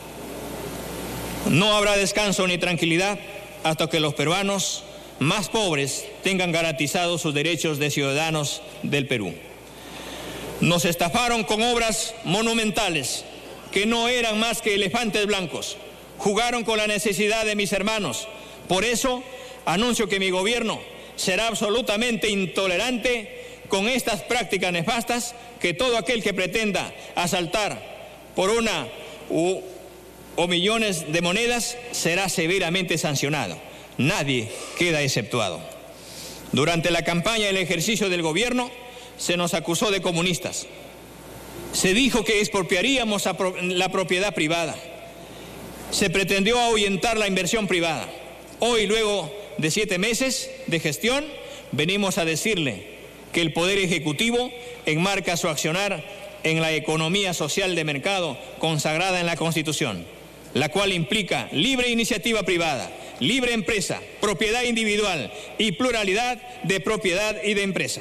no habrá descanso ni tranquilidad hasta que los peruanos más pobres tengan garantizados sus derechos de ciudadanos del Perú. Nos estafaron con obras monumentales que no eran más que elefantes blancos. Jugaron con la necesidad de mis hermanos. Por eso anuncio que mi gobierno será absolutamente intolerante con estas prácticas nefastas, que todo aquel que pretenda asaltar por una u, o millones de monedas será severamente sancionado. Nadie queda exceptuado. Durante la campaña y el ejercicio del gobierno se nos acusó de comunistas. Se dijo que expropiaríamos la propiedad privada. Se pretendió ahuyentar la inversión privada. Hoy, luego de siete meses de gestión, venimos a decirle que el Poder Ejecutivo enmarca su accionar en la economía social de mercado consagrada en la Constitución, la cual implica libre iniciativa privada, libre empresa, propiedad individual y pluralidad de propiedad y de empresa.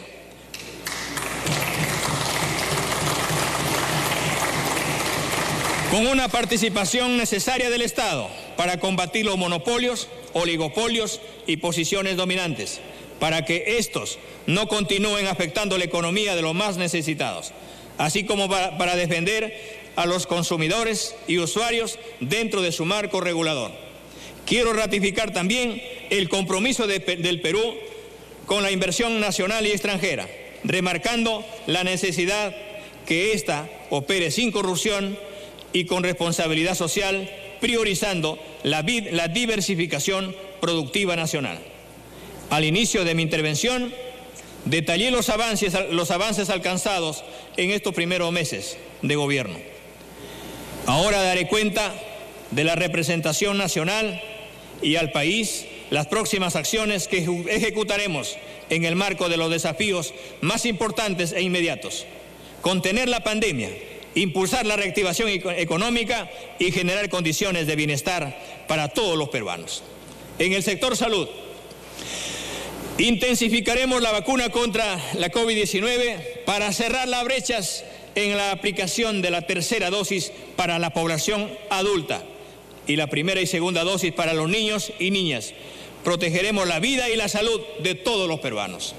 Con una participación necesaria del Estado para combatir los monopolios, oligopolios y posiciones dominantes, para que estos no continúen afectando la economía de los más necesitados, así como para, para defender a los consumidores y usuarios dentro de su marco regulador. Quiero ratificar también el compromiso de, del Perú con la inversión nacional y extranjera, remarcando la necesidad que ésta opere sin corrupción y con responsabilidad social, priorizando la, la diversificación productiva nacional. Al inicio de mi intervención, detallé los avances, los avances alcanzados en estos primeros meses de gobierno. Ahora daré cuenta de la representación nacional y al país las próximas acciones que ejecutaremos en el marco de los desafíos más importantes e inmediatos: contener la pandemia, impulsar la reactivación económica y generar condiciones de bienestar para todos los peruanos. En el sector salud, intensificaremos la vacuna contra la COVID diecinueve para cerrar las brechas en la aplicación de la tercera dosis para la población adulta y la primera y segunda dosis para los niños y niñas. Protegeremos la vida y la salud de todos los peruanos.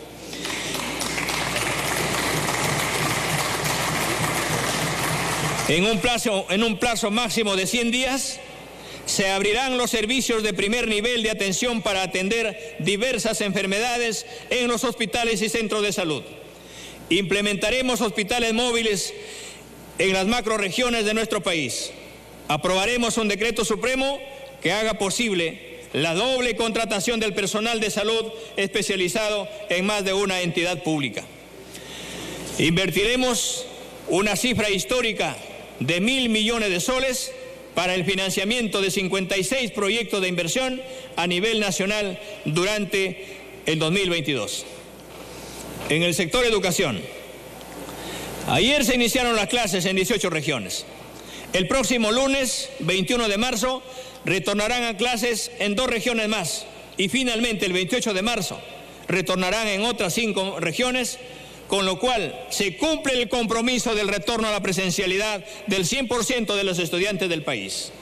En un plazo, en un plazo máximo de cien días, se abrirán los servicios de primer nivel de atención para atender diversas enfermedades en los hospitales y centros de salud. Implementaremos hospitales móviles en las macrorregiones de nuestro país. Aprobaremos un decreto supremo que haga posible la doble contratación del personal de salud especializado en más de una entidad pública. Invertiremos una cifra histórica de mil millones de soles para el financiamiento de cincuenta y seis proyectos de inversión a nivel nacional durante el dos mil veintidós. En el sector educación, ayer se iniciaron las clases en dieciocho regiones. El próximo lunes, veintiuno de marzo, retornarán a clases en dos regiones más y finalmente el veintiocho de marzo retornarán en otras cinco regiones, con lo cual se cumple el compromiso del retorno a la presencialidad del cien por ciento de los estudiantes del país.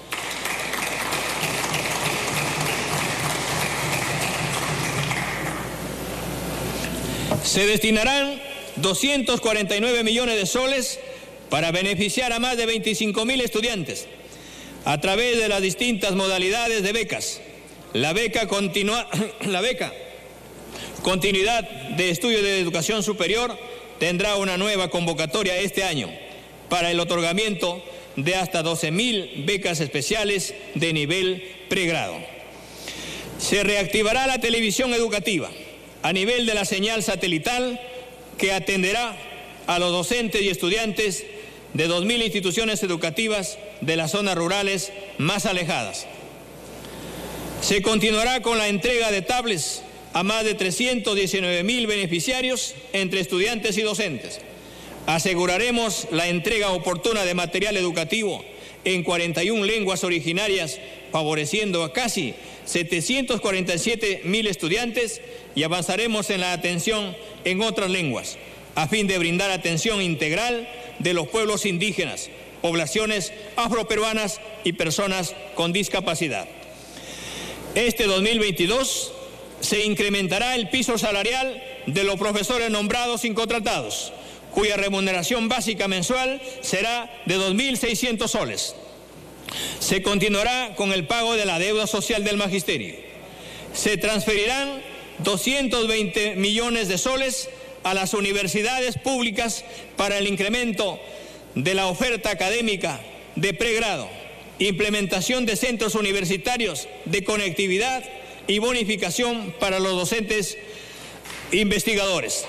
Se destinarán doscientos cuarenta y nueve millones de soles para beneficiar a más de veinticinco mil estudiantes a través de las distintas modalidades de becas. La beca, continua, la beca Continuidad de Estudio de Educación Superior tendrá una nueva convocatoria este año para el otorgamiento de hasta doce mil becas especiales de nivel pregrado. Se reactivará la televisión educativa a nivel de la señal satelital que atenderá a los docentes y estudiantes de dos mil instituciones educativas de las zonas rurales más alejadas. Se continuará con la entrega de tablets a más de trescientos diecinueve mil beneficiarios entre estudiantes y docentes. Aseguraremos la entrega oportuna de material educativo en cuarenta y una lenguas originarias, favoreciendo a casi setecientos cuarenta y siete mil estudiantes, y avanzaremos en la atención en otras lenguas, a fin de brindar atención integral de los pueblos indígenas, poblaciones afroperuanas y personas con discapacidad. Este dos mil veintidós se incrementará el piso salarial de los profesores nombrados sin contratados, cuya remuneración básica mensual será de dos mil seiscientos soles. Se continuará con el pago de la deuda social del magisterio. Se transferirán doscientos veinte millones de soles a las universidades públicas para el incremento de la oferta académica de pregrado, implementación de centros universitarios de conectividad y bonificación para los docentes investigadores.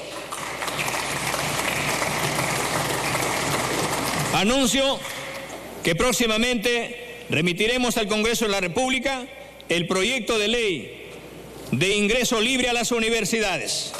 Anuncio que próximamente remitiremos al Congreso de la República el proyecto de ley de ingreso libre a las universidades.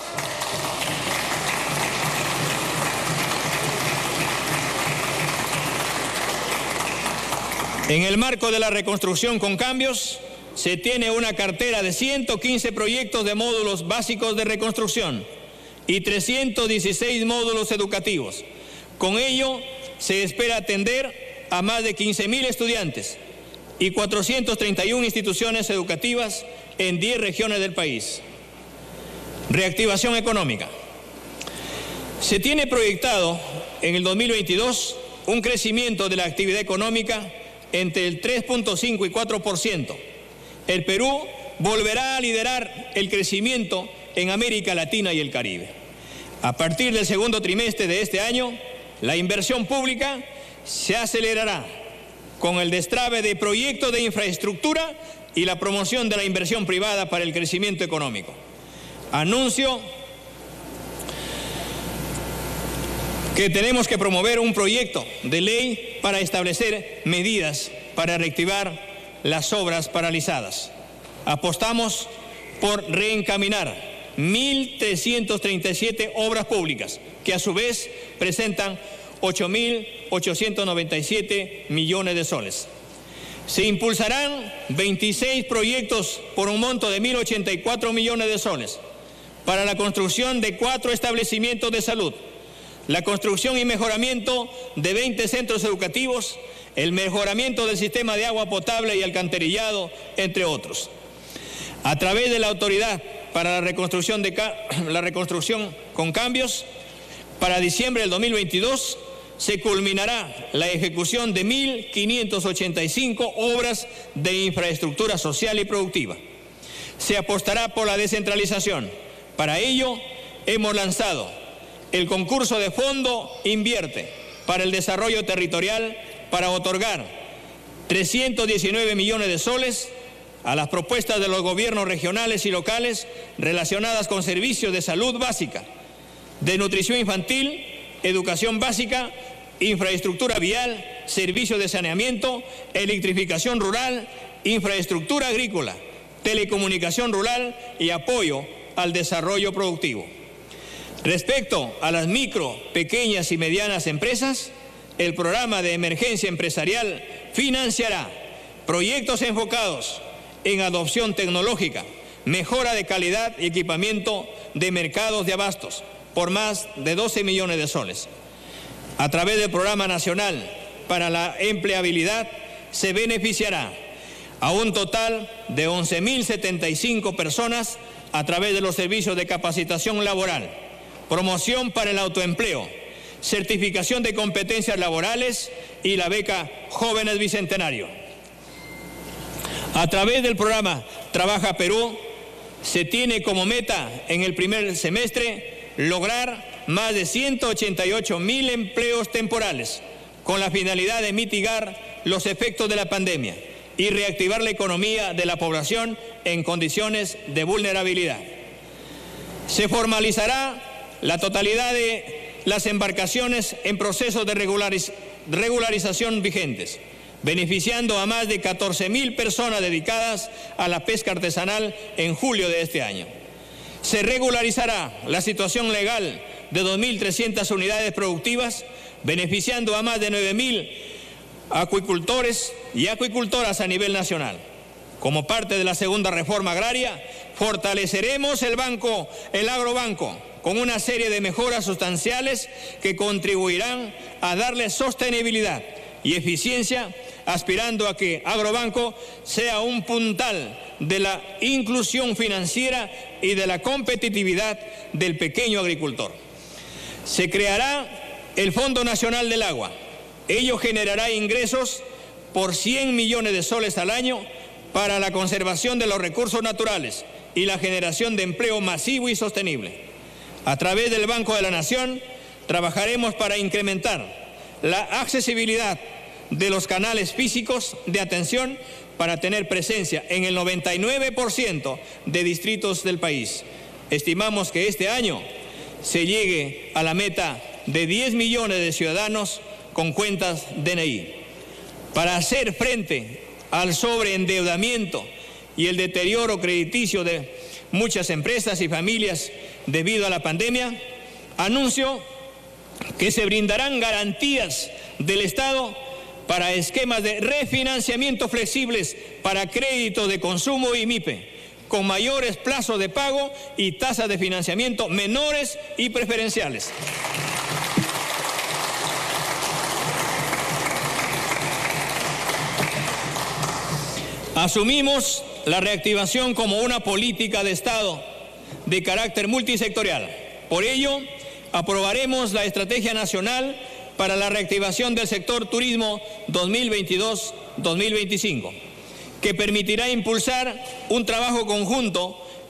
En el marco de la reconstrucción con cambios, se tiene una cartera de ciento quince proyectos de módulos básicos de reconstrucción y trescientos dieciséis módulos educativos. Con ello, se espera atender a más de quince mil estudiantes y cuatrocientas treinta y una instituciones educativas en diez regiones del país. Reactivación económica. Se tiene proyectado en el dos mil veintidós un crecimiento de la actividad económica entre el tres punto cinco y cuatro por ciento. El Perú volverá a liderar el crecimiento en América Latina y el Caribe. A partir del segundo trimestre de este año, la inversión pública se acelerará con el destrabe de proyectos de infraestructura y la promoción de la inversión privada para el crecimiento económico. Anuncio que tenemos que promover un proyecto de ley para establecer medidas para reactivar las obras paralizadas. Apostamos por reencaminar mil trescientas treinta y siete obras públicas, que a su vez presentan ocho mil ochocientos noventa y siete millones de soles. Se impulsarán veintiséis proyectos por un monto de mil ochenta y cuatro millones de soles para la construcción de cuatro establecimientos de salud, la construcción y mejoramiento de veinte centros educativos, el mejoramiento del sistema de agua potable y alcantarillado, entre otros. A través de la Autoridad para la Reconstrucción, de la reconstrucción con Cambios, para diciembre del dos mil veintidós se culminará la ejecución de mil quinientas ochenta y cinco obras de infraestructura social y productiva. Se apostará por la descentralización. Para ello, hemos lanzado el concurso de Fondo Invierte para el Desarrollo Territorial para otorgar trescientos diecinueve millones de soles a las propuestas de los gobiernos regionales y locales relacionadas con servicios de salud básica, de nutrición infantil, educación básica, infraestructura vial, servicios de saneamiento, electrificación rural, infraestructura agrícola, telecomunicación rural y apoyo al desarrollo productivo. Respecto a las micro, pequeñas y medianas empresas, el programa de emergencia empresarial financiará proyectos enfocados en adopción tecnológica, mejora de calidad y equipamiento de mercados de abastos por más de doce millones de soles. A través del Programa Nacional para la Empleabilidad se beneficiará a un total de once mil setenta y cinco personas a través de los servicios de capacitación laboral, promoción para el autoempleo, certificación de competencias laborales y la beca Jóvenes Bicentenario. A través del programa Trabaja Perú, se tiene como meta en el primer semestre lograr más de ciento ochenta y ocho mil empleos temporales con la finalidad de mitigar los efectos de la pandemia y reactivar la economía de la población en condiciones de vulnerabilidad. Se formalizará la totalidad de las embarcaciones en procesos de regulariz- regularización vigentes, beneficiando a más de catorce mil personas dedicadas a la pesca artesanal en julio de este año. Se regularizará la situación legal de dos mil trescientas unidades productivas, beneficiando a más de nueve mil acuicultores y acuicultoras a nivel nacional. Como parte de la segunda reforma agraria, fortaleceremos el banco, el agrobanco, con una serie de mejoras sustanciales que contribuirán a darle sostenibilidad y eficiencia, aspirando a que Agrobanco sea un puntal de la inclusión financiera y de la competitividad del pequeño agricultor. Se creará el Fondo Nacional del Agua. Ello generará ingresos por cien millones de soles al año para la conservación de los recursos naturales y la generación de empleo masivo y sostenible. A través del Banco de la Nación trabajaremos para incrementar la accesibilidad de los canales físicos de atención para tener presencia en el noventa y nueve por ciento de distritos del país. Estimamos que este año se llegue a la meta de diez millones de ciudadanos con cuentas D N I. Para hacer frente al sobreendeudamiento y el deterioro crediticio de muchas empresas y familias debido a la pandemia, anuncio que se brindarán garantías del Estado para esquemas de refinanciamiento flexibles para créditos de consumo y M I P E, con mayores plazos de pago y tasas de financiamiento menores y preferenciales. Asumimos la reactivación como una política de Estado de carácter multisectorial. Por ello, aprobaremos la Estrategia Nacional para la Reactivación del Sector Turismo dos mil veintidós a dos mil veinticinco, que permitirá impulsar un trabajo conjunto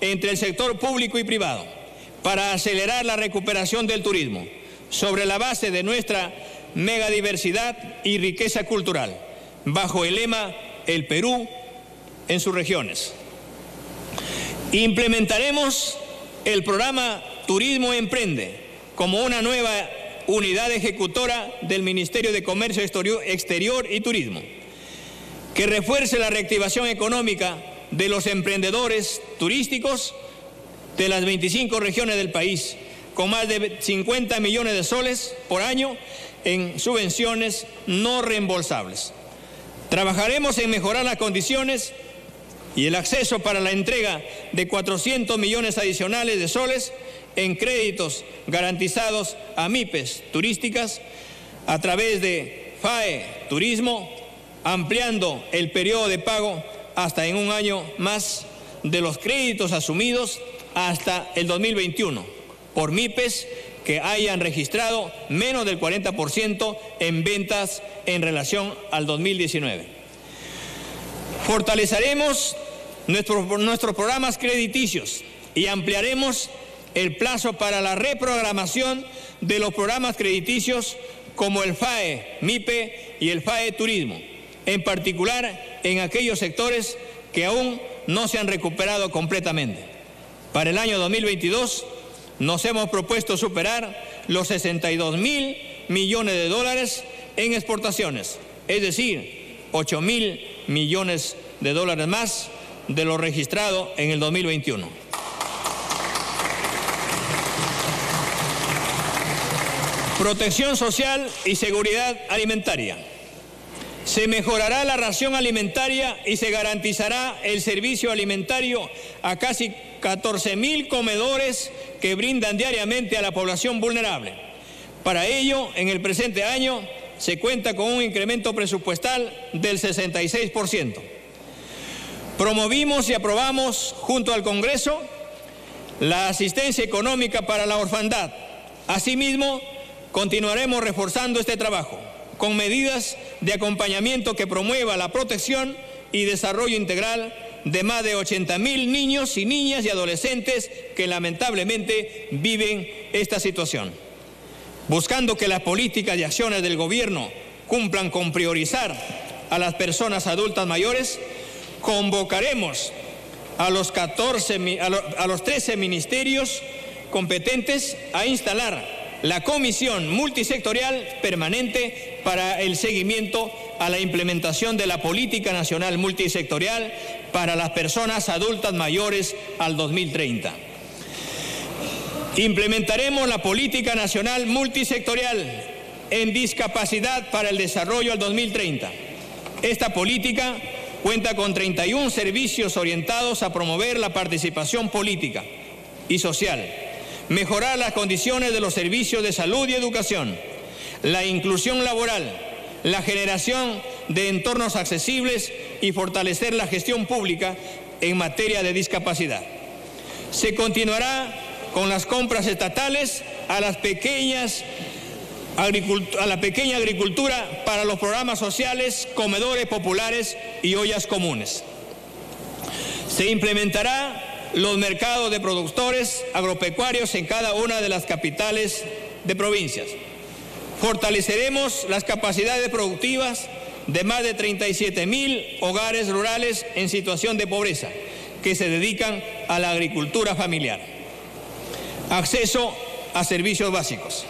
entre el sector público y privado para acelerar la recuperación del turismo sobre la base de nuestra megadiversidad y riqueza cultural, bajo el lema El Perú en sus regiones. Implementaremos el programa Turismo Emprende como una nueva unidad ejecutora del Ministerio de Comercio Exterior y Turismo, que refuerce la reactivación económica de los emprendedores turísticos de las veinticinco regiones del país, con más de cincuenta millones de soles por año en subvenciones no reembolsables. Trabajaremos en mejorar las condiciones y el acceso para la entrega de cuatrocientos millones adicionales de soles en créditos garantizados a MIPES turísticas a través de F A E Turismo, ampliando el periodo de pago hasta en un año más de los créditos asumidos hasta el dos mil veintiuno por MIPES que hayan registrado menos del cuarenta por ciento en ventas en relación al dos mil diecinueve. Fortaleceremos nuestros, nuestros programas crediticios y ampliaremos el plazo para la reprogramación de los programas crediticios como el F A E MIPE y el F A E Turismo, en particular en aquellos sectores que aún no se han recuperado completamente. Para el año dos mil veintidós nos hemos propuesto superar los sesenta y dos mil millones de dólares en exportaciones, es decir, ocho mil millones de dólares más de lo registrado en el dos mil veintiuno. Protección social y seguridad alimentaria. Se mejorará la ración alimentaria y se garantizará el servicio alimentario a casi catorce mil comedores que brindan diariamente a la población vulnerable. Para ello, en el presente año, se cuenta con un incremento presupuestal del sesenta y seis por ciento. Promovimos y aprobamos junto al Congreso la asistencia económica para la orfandad. Asimismo, continuaremos reforzando este trabajo con medidas de acompañamiento que promueva la protección y desarrollo integral de más de ochenta mil niños y niñas y adolescentes que lamentablemente viven esta situación. Buscando que las políticas y acciones del gobierno cumplan con priorizar a las personas adultas mayores, convocaremos a los, catorce, a los, a los trece ministerios competentes a instalar la Comisión Multisectorial Permanente para el seguimiento a la implementación de la Política Nacional Multisectorial para las personas adultas mayores al dos mil treinta. Implementaremos la Política Nacional Multisectorial en Discapacidad para el Desarrollo al dos mil treinta. Esta política cuenta con treinta y uno servicios orientados a promover la participación política y social, mejorar las condiciones de los servicios de salud y educación, la inclusión laboral, la generación de entornos accesibles y fortalecer la gestión pública en materia de discapacidad. Se continuará con las compras estatales a las pequeñas a la pequeña agricultura para los programas sociales, comedores populares y ollas comunes. Se implementará los mercados de productores agropecuarios en cada una de las capitales de provincias. Fortaleceremos las capacidades productivas de más de treinta y siete mil hogares rurales en situación de pobreza que se dedican a la agricultura familiar. Acceso a servicios básicos.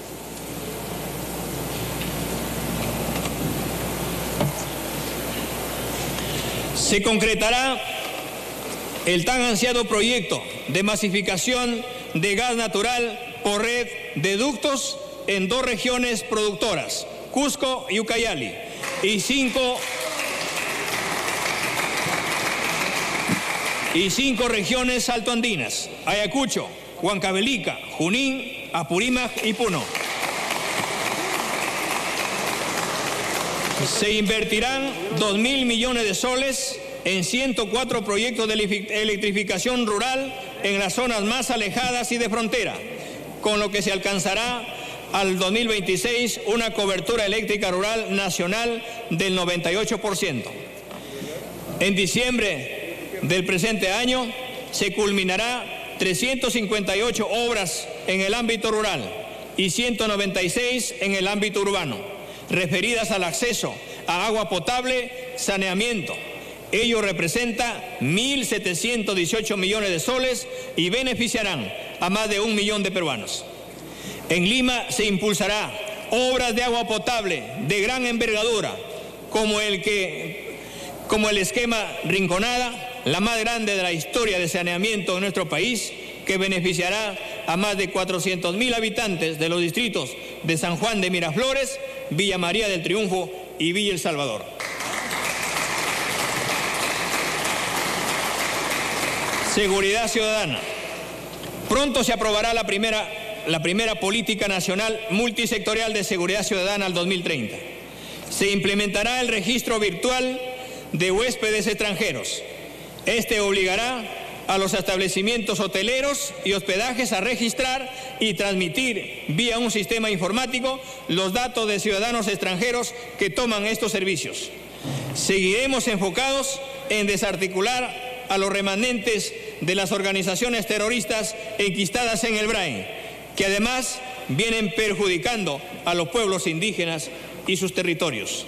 Se concretará el tan ansiado proyecto de masificación de gas natural por red de ductos en dos regiones productoras, Cusco y Ucayali, y cinco, y cinco regiones altoandinas, Ayacucho, Huancavelica, Junín, Apurímac y Puno. Se invertirán dos mil millones de soles en ciento cuatro proyectos de electrificación rural en las zonas más alejadas y de frontera, con lo que se alcanzará al dos mil veintiséis una cobertura eléctrica rural nacional del noventa y ocho por ciento. En diciembre del presente año se culminará trescientas cincuenta y ocho obras en el ámbito rural y ciento noventa y seis en el ámbito urbano, referidas al acceso a agua potable, saneamiento. Ello representa mil setecientos dieciocho millones de soles y beneficiarán a más de un millón de peruanos. En Lima se impulsará obras de agua potable de gran envergadura, como el, que, como el esquema Rinconada, la más grande de la historia de saneamiento en nuestro país, que beneficiará a más de cuatrocientos mil habitantes de los distritos de San Juan de Miraflores, Villa María del Triunfo y Villa El Salvador. Seguridad ciudadana. Pronto se aprobará la primera, la primera política nacional multisectorial de seguridad ciudadana al dos mil treinta. Se implementará el registro virtual de huéspedes extranjeros. Este obligará a los establecimientos hoteleros y hospedajes a registrar y transmitir vía un sistema informático los datos de ciudadanos extranjeros que toman estos servicios. Seguiremos enfocados en desarticular a los remanentes de las organizaciones terroristas enquistadas en el Brain, que además vienen perjudicando a los pueblos indígenas y sus territorios.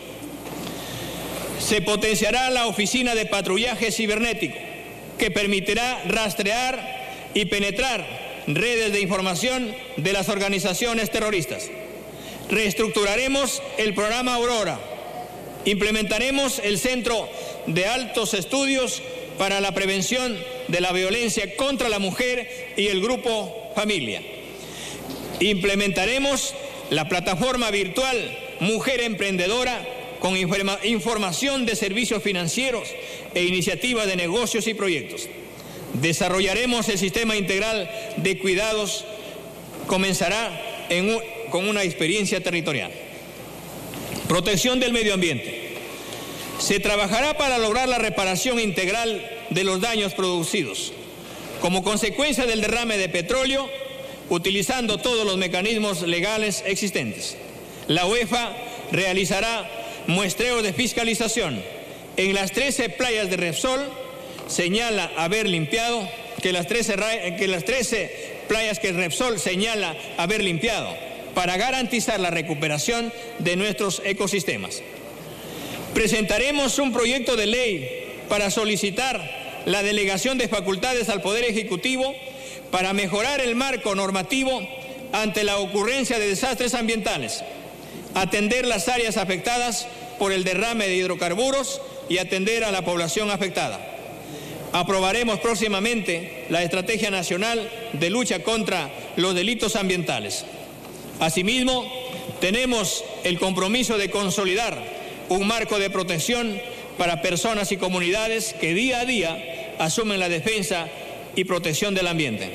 Se potenciará la oficina de patrullaje cibernético, que permitirá rastrear y penetrar redes de información de las organizaciones terroristas. Reestructuraremos el programa Aurora. Implementaremos el Centro de Altos Estudios para la Prevención de la Violencia contra la Mujer y el Grupo Familia. Implementaremos la plataforma virtual Mujer Emprendedora con informa- información de servicios financieros e iniciativas de negocios y proyectos. Desarrollaremos el sistema integral de cuidados. Comenzará en un, con una experiencia territorial. Protección del medio ambiente. Se trabajará para lograr la reparación integral de los daños producidos como consecuencia del derrame de petróleo, utilizando todos los mecanismos legales existentes. La UEFA realizará muestreos de fiscalización en las trece playas de Repsol. Señala haber limpiado que las trece, que las trece playas que Repsol señala haber limpiado para garantizar la recuperación de nuestros ecosistemas. Presentaremos un proyecto de ley para solicitar la delegación de facultades al Poder Ejecutivo para mejorar el marco normativo ante la ocurrencia de desastres ambientales, atender las áreas afectadas por el derrame de hidrocarburos y atender a la población afectada. Aprobaremos próximamente la Estrategia Nacional de Lucha contra los Delitos Ambientales. Asimismo, tenemos el compromiso de consolidar un marco de protección para personas y comunidades que día a día asumen la defensa y protección del ambiente.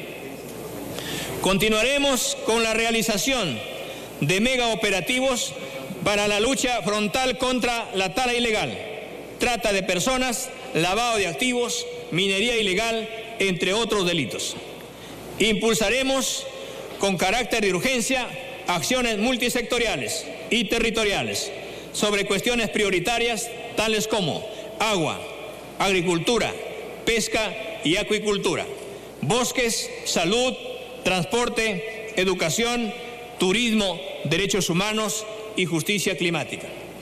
Continuaremos con la realización de mega operativos para la lucha frontal contra la tala ilegal, trata de personas, lavado de activos, minería ilegal, entre otros delitos. Impulsaremos con carácter de urgencia acciones multisectoriales y territoriales sobre cuestiones prioritarias tales como agua, agricultura, pesca y acuicultura, bosques, salud, transporte, educación, turismo, derechos humanos y justicia climática.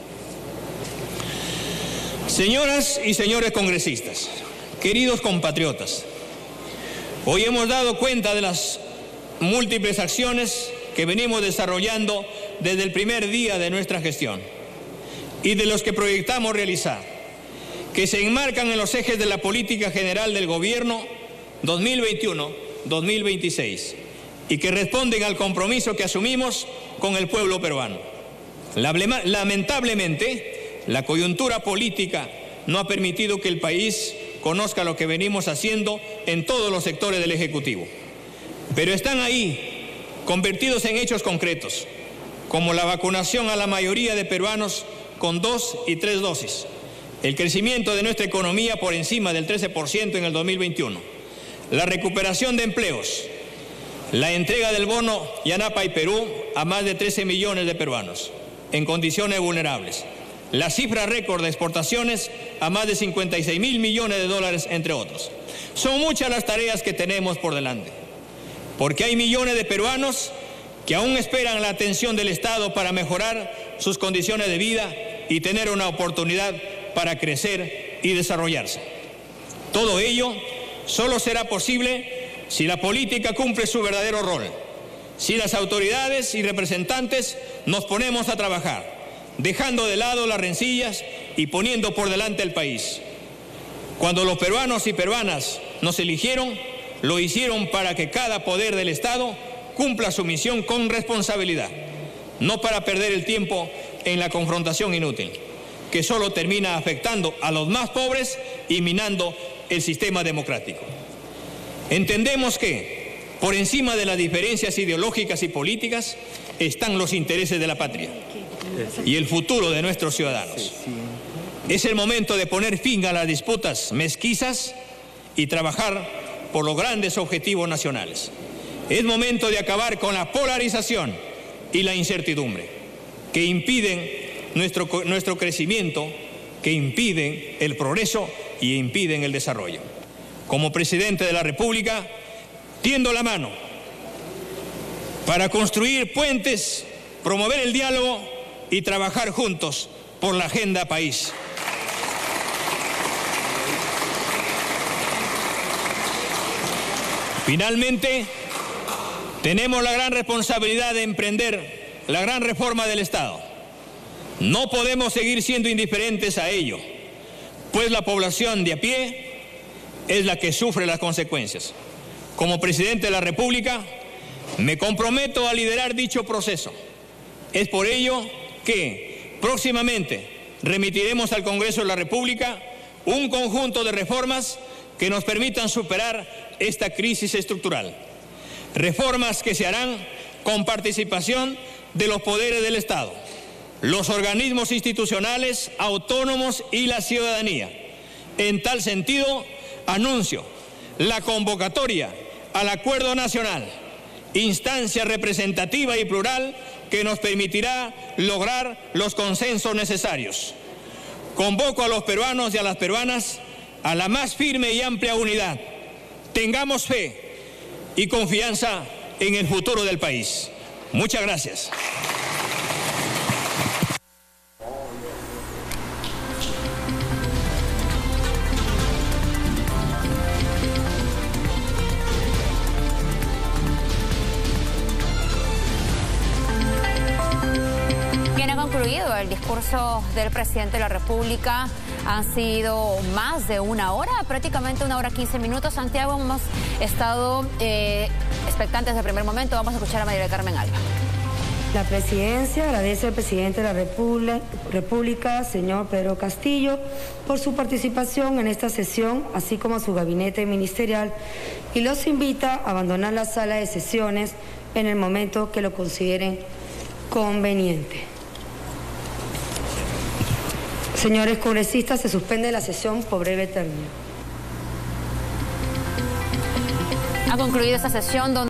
Señoras y señores congresistas, queridos compatriotas, hoy hemos dado cuenta de las múltiples acciones que venimos desarrollando desde el primer día de nuestra gestión y de los que proyectamos realizar, que se enmarcan en los ejes de la política general del gobierno dos mil veintiuno a dos mil veintiséis y que responden al compromiso que asumimos con el pueblo peruano. Lamentablemente, la coyuntura política no ha permitido que el país conozca lo que venimos haciendo en todos los sectores del Ejecutivo. Pero están ahí, convertidos en hechos concretos, como la vacunación a la mayoría de peruanos con dos y tres dosis, el crecimiento de nuestra economía por encima del trece por ciento en el dos mil veintiuno, la recuperación de empleos, la entrega del bono Yanapay Perú a más de trece millones de peruanos en condiciones vulnerables, la cifra récord de exportaciones a más de cincuenta y seis mil millones de dólares, entre otros. Son muchas las tareas que tenemos por delante, porque hay millones de peruanos que aún esperan la atención del Estado para mejorar sus condiciones de vida y tener una oportunidad para crecer y desarrollarse. Todo ello solo será posible si la política cumple su verdadero rol, si las autoridades y representantes nos ponemos a trabajar, dejando de lado las rencillas y poniendo por delante el país. Cuando los peruanos y peruanas nos eligieron, lo hicieron para que cada poder del Estado cumpla su misión con responsabilidad, no para perder el tiempo en la confrontación inútil, que solo termina afectando a los más pobres y minando el sistema democrático. Entendemos que, por encima de las diferencias ideológicas y políticas, están los intereses de la patria y el futuro de nuestros ciudadanos. Es el momento de poner fin a las disputas mezquizas y trabajar por los grandes objetivos nacionales. Es momento de acabar con la polarización y la incertidumbre que impiden nuestro, nuestro crecimiento, que impiden el progreso y impiden el desarrollo. Como presidente de la República, tiendo la mano para construir puentes, promover el diálogo y trabajar juntos por la agenda país. Finalmente, tenemos la gran responsabilidad de emprender la gran reforma del Estado. No podemos seguir siendo indiferentes a ello, pues la población de a pie es la que sufre las consecuencias. Como presidente de la República, me comprometo a liderar dicho proceso. Es por ello que próximamente remitiremos al Congreso de la República un conjunto de reformas que nos permitan superar esta crisis estructural. Reformas que se harán con participación de los poderes del Estado, los organismos institucionales autónomos y la ciudadanía. En tal sentido, anuncio la convocatoria al Acuerdo Nacional, instancia representativa y plural que nos permitirá lograr los consensos necesarios. Convoco a los peruanos y a las peruanas a la más firme y amplia unidad. Tengamos fe y confianza en el futuro del país. Muchas gracias. Concluido el discurso del presidente de la República. Han sido más de una hora, prácticamente una hora quince minutos. Santiago, hemos estado eh, expectantes desde el primer momento. Vamos a escuchar a María del Carmen Alba. La presidencia agradece al presidente de la República, República, señor Pedro Castillo, por su participación en esta sesión, así como a su gabinete ministerial, y los invita a abandonar la sala de sesiones en el momento que lo consideren conveniente. Señores congresistas, se suspende la sesión por breve término. Ha concluido esta sesión donde